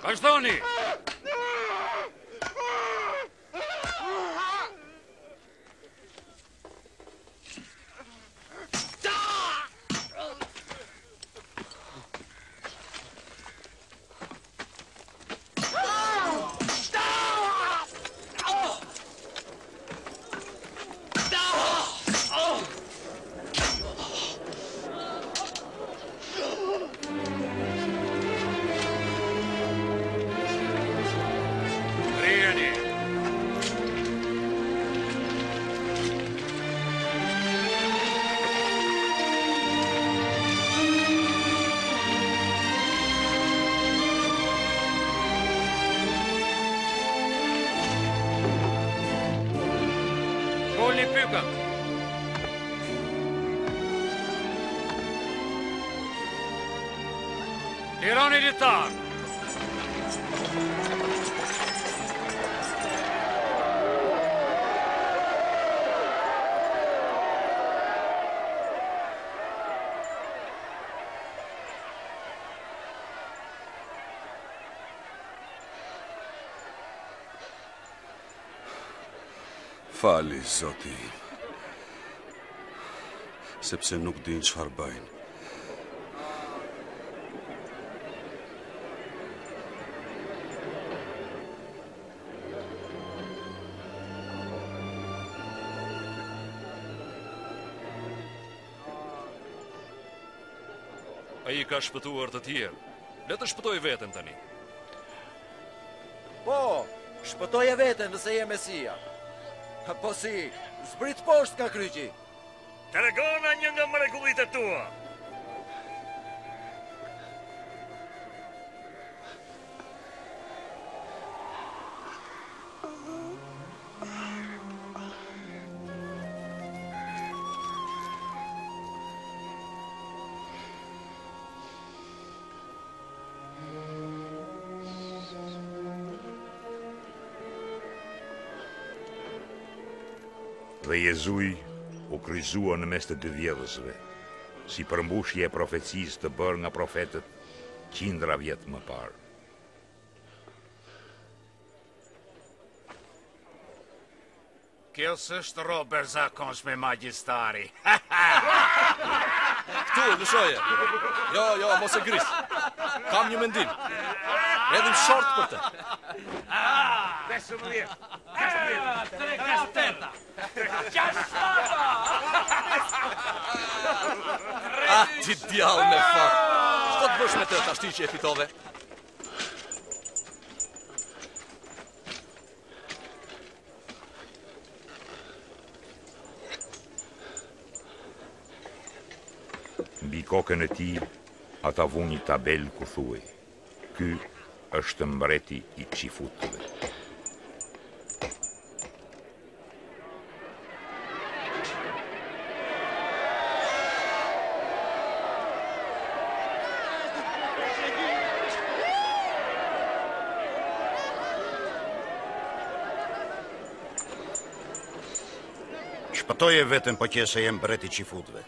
Speaker 15: Vazhdoni! Golni pykat! Lironi litar!
Speaker 13: Fali, zoti im, sepse nuk din çfarë bëjnë.
Speaker 2: Ai ka shpëtuar të tjerë. Le të shpëtoj veten tani.
Speaker 10: Po, shpëtoje veten nëse je Mesia. Po si, zbrit poshtë nga kryqi.
Speaker 7: Tregona një nga mrekullitë tua.
Speaker 1: Dhe Jezuj u kryqëzua në mes të dy vjedhësve, si përmbushje e profecisë të bërë nga profetët qindra vjet më parë.
Speaker 18: Kjo s'është rober zakonshme magjistari.
Speaker 2: Këtu, lëshoje. Jo, jo, mos e gris. Kam një mendim. Edhim short për të.
Speaker 15: pesëmbëdhjetë.
Speaker 18: Tre kasteta.
Speaker 2: A, ti djallë me fat. Shto të bësh me të tashti që e fitove?
Speaker 1: Mbi kokën e tij, ata vu një tabel ku thuaj: Ky është mbreti i Kshifutëve.
Speaker 8: Shpëtoje veten po qese jem mbreti i Kshifutëve.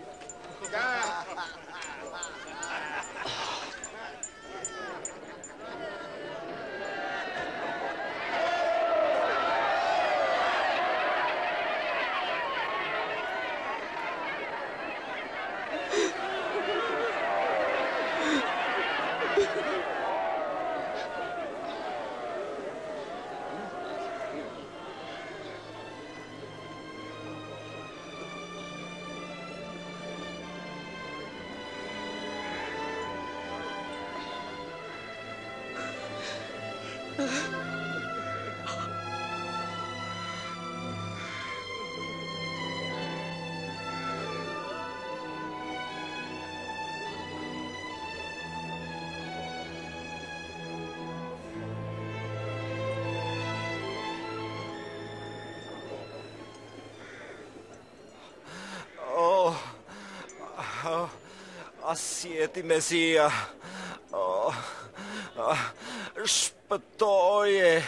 Speaker 10: Asjeti Mesia, oh, ah, shpëtoje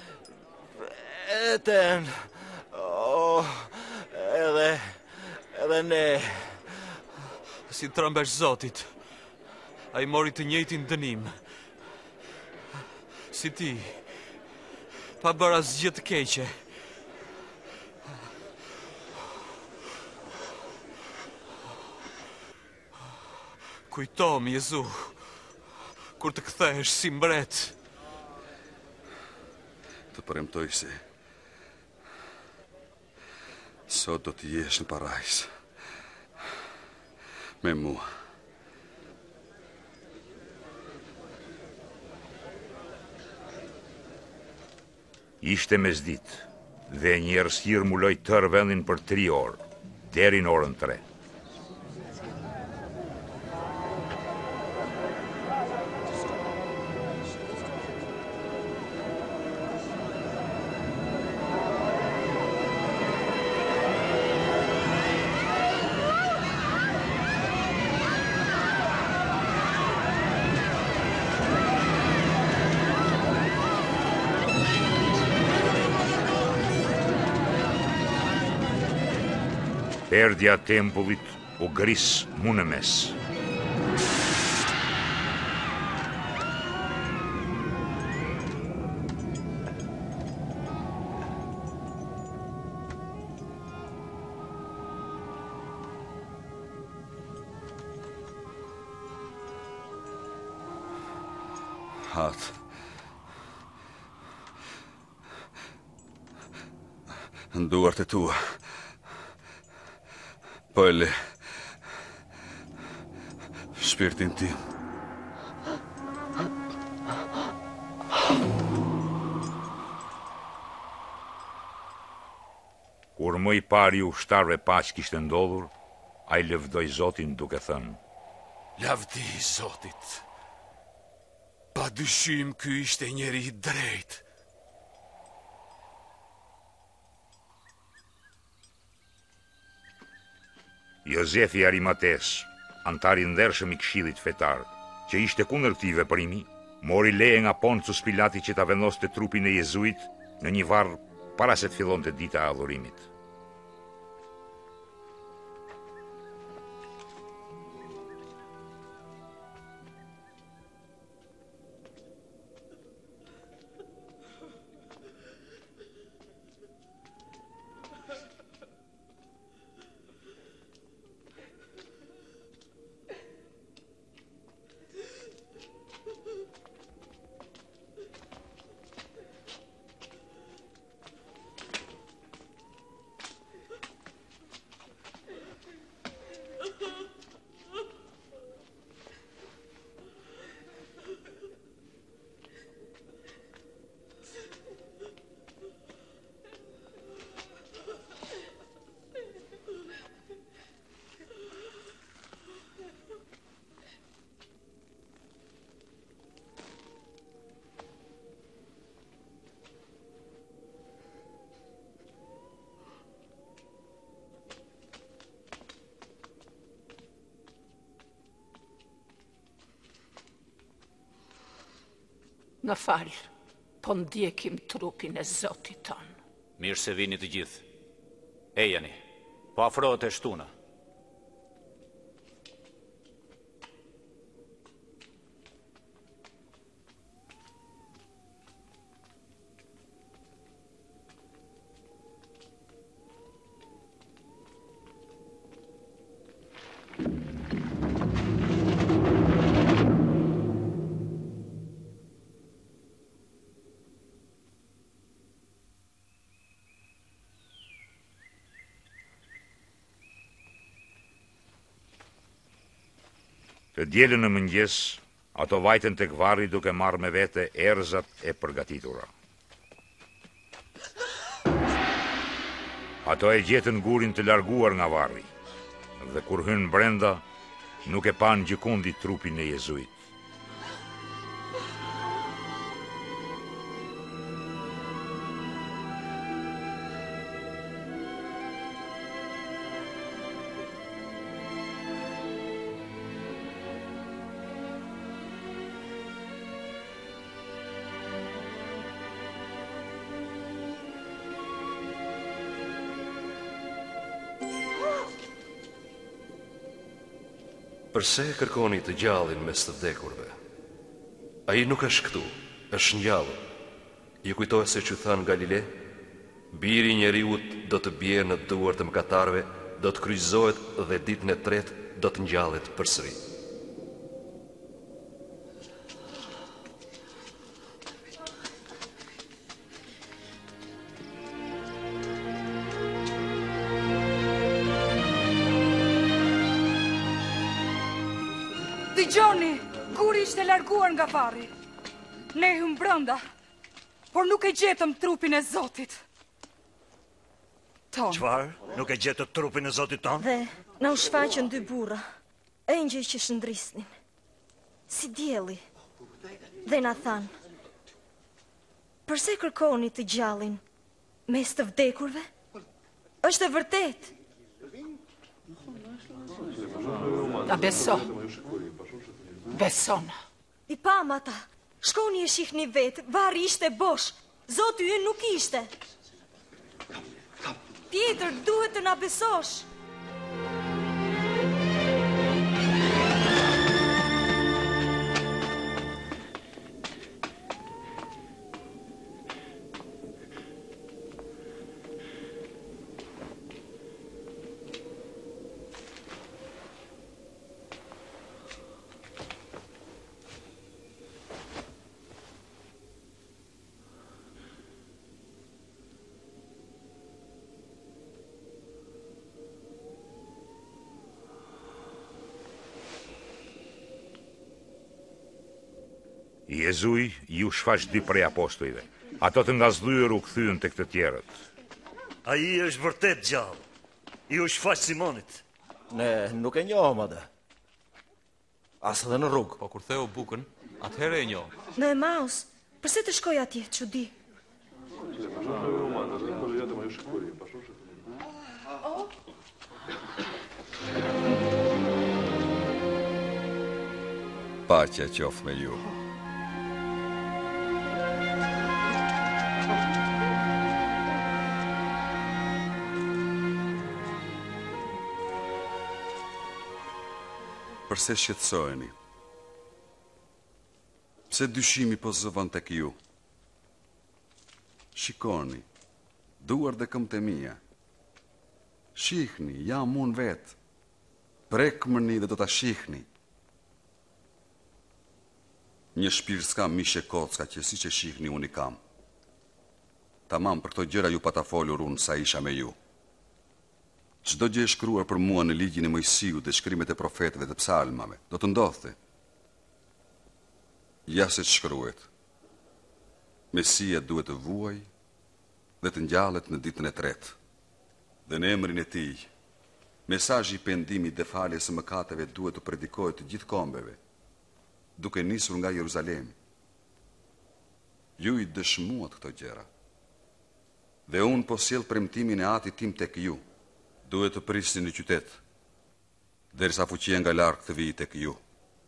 Speaker 10: veten, oh, edhe, edhe ne.
Speaker 20: Si trëmbesh Zotit, a i mori të njëjtin dënim. si ti, pa bërë asgjë të keqe. Kujtom, Jezu, kur të kthehesh si mbret.
Speaker 13: Të premtoj se sot do të jesh në parajs me mua.
Speaker 1: Ishte mesditë dhe një errësirë muloi tërë vendin për tri orë, deri në orën tre. Perdja tempullit u gris mu në mes.
Speaker 13: Hat. Nduart e tua. Po e le shpirtin tim.
Speaker 1: Kur më i pari ushtarëve pa që kishte ndodhur, ai lëvdoi Zotin duke thënë:
Speaker 17: Lavdi Zotit. Pa dyshim ky ishte njeri i drejtë.
Speaker 1: Jozef i Arimates, antari ndershëm i këshillit fetar, që ishte kundër këtij veprimi, mori leje nga Poncius Pilati që ta vendoste trupin e Jezuit në një varr para se të fillonte dita e adhurimit.
Speaker 11: Në falë, po ndjekim trupin e Zotit tonë.
Speaker 6: Mirë se vini të gjithë. Ejani, po afrohet e shtuna.
Speaker 1: Të dielën në mëngjes, ato vajtën tek varri duke marrë me vete erëzat e përgatitura. Ato e gjetën gurin të larguar nga varri, dhe kur hynë brenda, nuk e panë gjikundi trupin e Jezuit.
Speaker 2: Përse kërkoni të gjallin mes të vdekurve? Ai nuk është këtu, është ngjallur. Ju kujtohet se që thanë Galile, biri i njeriut do të bjerë në duart të mëkatarëve, do të kryqëzohet dhe ditën e tretë do të ngjallet përsëri.
Speaker 19: Dëgjoni, guri ishte larguar nga varri. Ne hym brenda, por nuk e gjetëm trupin e Zotit. Ton.
Speaker 16: Çfarë? Nuk e gjetët trupin e Zotit ton?
Speaker 3: Dhe na u shfaqën dy burra, engjëj që shëndrisnin, si dielli. Dhe na thanë, përse kërkoni të gjallin mes të vdekurve? Është e vërtet.
Speaker 11: Ta beso. Besona.
Speaker 3: I pam ata, shkoni e shihni vetë, varri ishte bosh, Zoti ynë nuk ishte. Tjetër, duhet të na besosh.
Speaker 1: Jezuj ju shfaq dy prej apostujve. Ato të ngazhdyer u kthyen tek të tjerët.
Speaker 16: Ai është vërtet gjallë. I u shfaq Simonit.
Speaker 10: Ne nuk e njohëm atë. As edhe në rrugë.
Speaker 20: Po kur theu bukën, atëherë e njoh.
Speaker 3: Në Emaus, përse të shkoj atje, çudi?
Speaker 13: Paqja qoftë me ju. Përse shqetësoheni? Pse dyshimi po zëvon tek ju? Shikoni, duar dhe këmbët e mia. Shihni, jam unë vetë. Prekmërni dhe do ta shihni. Një shpirt s'ka mishe kocka që si që shihni unë i kam. Tamam për këto gjëra ju pa ta folur unë sa isha me ju. Çdo gjë e shkruar për mua në ligjin e Mojsiut dhe shkrimet e profetëve dhe psalmave do të ndodhte. Ja se shkruhet. Mesia duhet të vuaj dhe të ngjallet në ditën e tretë. Dhe në emrin e tij, mesazhi i pendimit dhe faljes së mëkateve duhet të predikohet të gjithë kombeve, duke nisur nga Jeruzalemi. Ju i dëshmuat këto gjëra. Dhe unë po sjell premtimin e Atit tim tek ju. Duhet të prisni në qytet, derisa fuqia nga larg të vijë tek ju.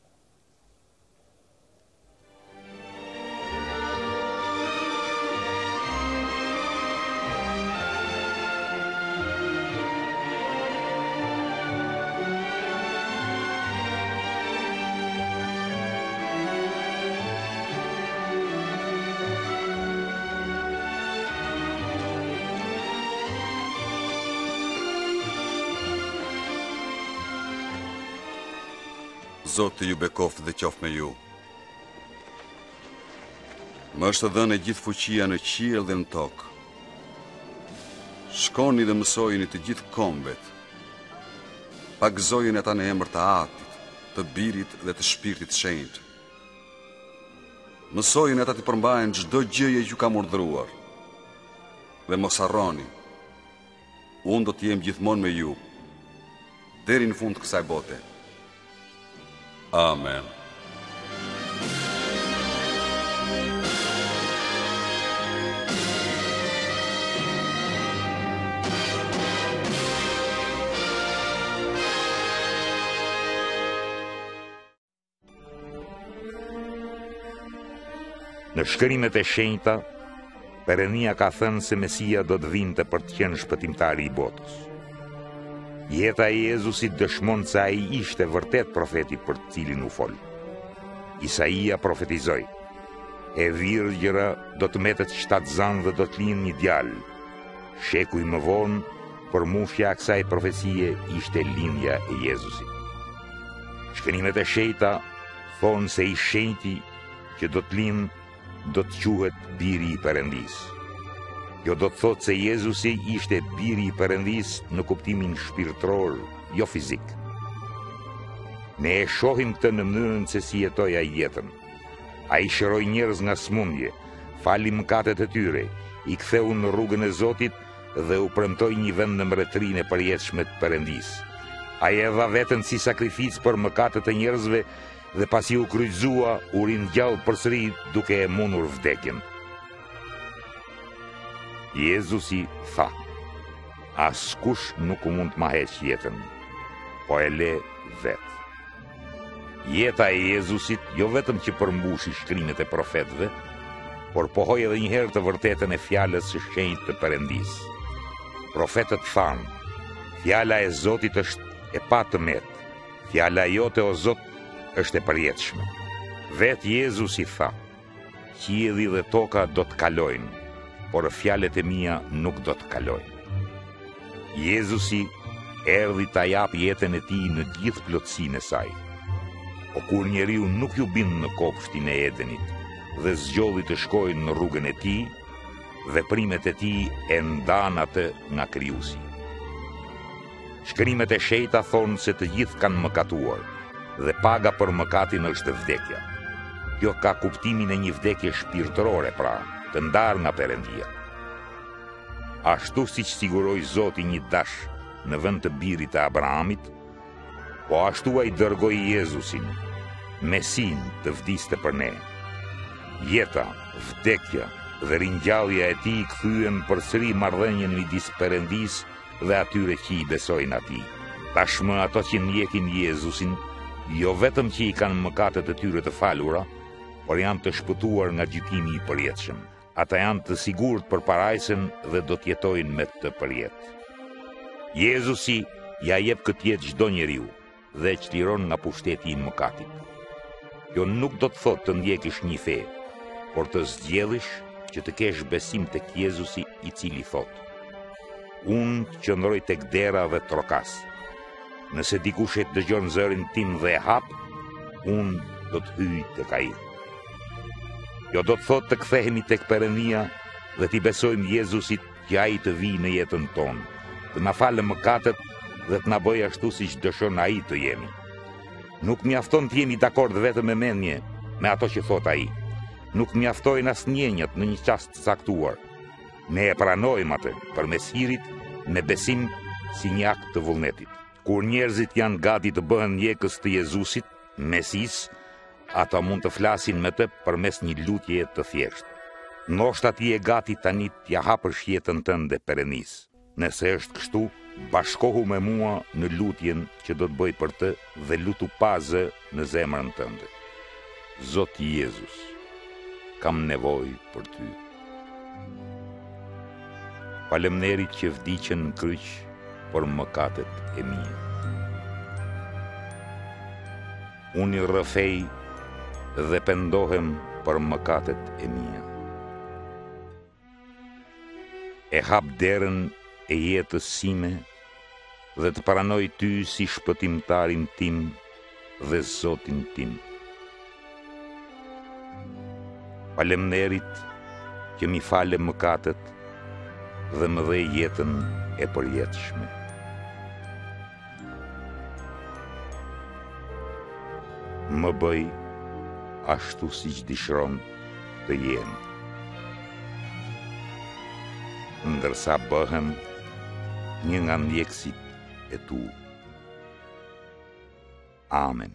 Speaker 13: Zoti ju bekoft dhe qoft me ju. Më është dhënë gjithë fuqia në qiell dhe në tokë. Shkoni dhe mësojini të gjithë kombet. Pagëzojini ata në emër të Atit, të Birit dhe të Shpirtit Shenjtë. Mësojini ata të përmbahen çdo gjëje që ju kam urdhëruar. Dhe mos harroni, unë do të jem gjithmonë me ju, deri në fund të kësaj bote. Amen.
Speaker 1: Në shkrimet e shenjta, Perëndia ka thënë se Mesia do të vinte për të qenë shpëtimtari i botës. Jeta e Jezusit dëshmon se ai ishte vërtet profeti për të cilin u fol. Isaia profetizoi: e virgjëra do të metet shtatë zanë dhe do të linë një djalë. Sheku i më vonë, për mushja a kësaj profecie ishte lindja e Jezusit. Shkënimet e shejta thonë se i shenjti që do të linë do të quhet biri i Perëndis. Jo do të thotë se Jezusi ishte biri i Perëndis në kuptimin shpirtëror, jo fizik. Ne e shohim këtë në mënyrën se si jetoi ai jetën. Ai shëroi njerëz nga smundje, fali mëkatet e tyre, i ktheu në rrugën e Zotit dhe u premtoi një vend në mbretërinë e përjetshme të Perëndis. Ai e dha veten si sakrificë për mëkatet e njerëzve dhe pasi u kryqëzua, u ringjall përsëri duke e mundur vdekjen. Jezusi tha: askush nuk mund të ma heq jetën, po e le vetë. Jeta e Jezusit jo vetëm që përmbushi shkrimet e profetëve, por pohoi edhe një herë të vërtetën e fjalës së shenjtë të Perëndis. Profetët thanë: fjala e Zotit është e patëmet, fjala jote o Zot është e përjetshme. Vetë Jezusi tha: qielli dhe toka do të kalojnë, por fjalët e mia nuk do të kalojnë. Jezusi erdhi ta japë jetën e tij në gjithë plotësinë e saj. O kur njeriu nuk ju bind në kopshtin e Edenit dhe zgjodhi të shkojnë në rrugën e tij, veprimet e tij e ndan atë nga Krijuesi. Shkrimet e shenjta thonë se të gjithë kanë mëkatuar dhe paga për mëkatin është vdekja. Kjo ka kuptimin e një vdekje shpirtërore, pra, të ndarë nga Perëndia. Ashtu siç siguroi Zoti një dash në vend të birit të Abrahamit, po ashtu ai dërgoi Jezusin, Mesin, të vdiste për ne. Jeta, vdekja dhe ringjallja e tij kthyen përsëri marrëdhënien midis Perëndis dhe atyre që i besojnë atij. Tashmë ato që ndjekin Jezusin, jo vetëm që i kanë mëkatet e tyre të falura, por janë të shpëtuar nga gjykimi i përjetshëm. Ata janë të sigurt për parajsën dhe do të jetojnë me të përjet. Jezusi ja jep këtë jetë çdo njeriu dhe e çliron nga pushteti i mëkatit. Kjo nuk do të thotë të ndjekish një fe, por të zgjedhësh që të kesh besim tek Jezusi i cili thotë: unë qëndroj tek dera dhe trokas. Nëse dikush e dëgjon zërin tim dhe e hap, unë do të hyj tek ai. Jo do të thotë të kthehemi tek Perëndia dhe t'i besojmë Jezusit që ai të vijë në jetën tonë, të na falë mëkatet dhe të na bëjë ashtu siç dëshon ai të jemi. Nuk mjafton të jemi dakord vetëm me mendje me ato që thot ai. Nuk mjaftojnë as njenjët në një çast të caktuar. Ne e pranojmë atë përmes hirit me besim si një akt të vullnetit. Kur njerëzit janë gati të bëhen mjekës të Jezusit, Mesis, ata mund të flasin me të përmes një lutje të thjeshtë. Ndoshta ti je gati tani t'ja hapësh jetën tënde Perëndis. Nëse është kështu, bashkohu me mua në lutjen që do të bëj për të dhe lutu pa zë në zemrën tënde. Zoti Jezus, kam nevojë për ty. Faleminderit që vdiqën në kryq për mëkatet e mia. Unë i rrëfej dhe pendohem për mëkatet e mia. E hap derën e jetës sime dhe të pranoj ty si shpëtimtarin tim dhe Zotin tim. Faleminderit që mi fale mëkatet dhe më dhe jetën e përjetshme. Më bëj ashtu siç dëshiron të jem, ndërsa bëhem një nga ndjekësit e tu. Amen.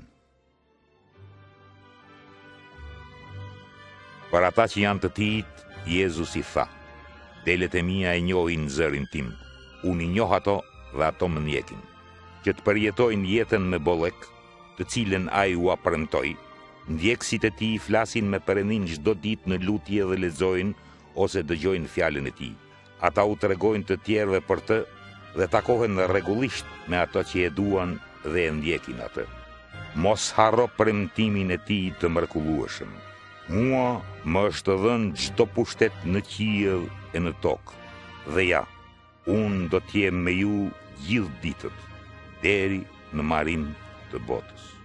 Speaker 1: Për ata që janë të tijit, Jezus i tha: delet e mia e njohin zërin tim, unë i njoh ato dhe ato më ndjekin, që të përjetojnë jetën me bollek, të cilën ai u premtoi. Ndjekësit e tij flasin me Perëndin çdo ditë në lutje dhe lexojnë ose dëgjojnë fjalën e tij. Ata u tregojnë të tjerëve për të dhe takohen rregullisht me ato që e duan dhe e ndjekin atë. Mos harro premtimin e tij të mrekullueshëm. Mua më është dhënë çdo pushtet në qiell e në tokë. Dhe ja, unë do t'jem me ju gjithë ditët, deri në marrim të botës.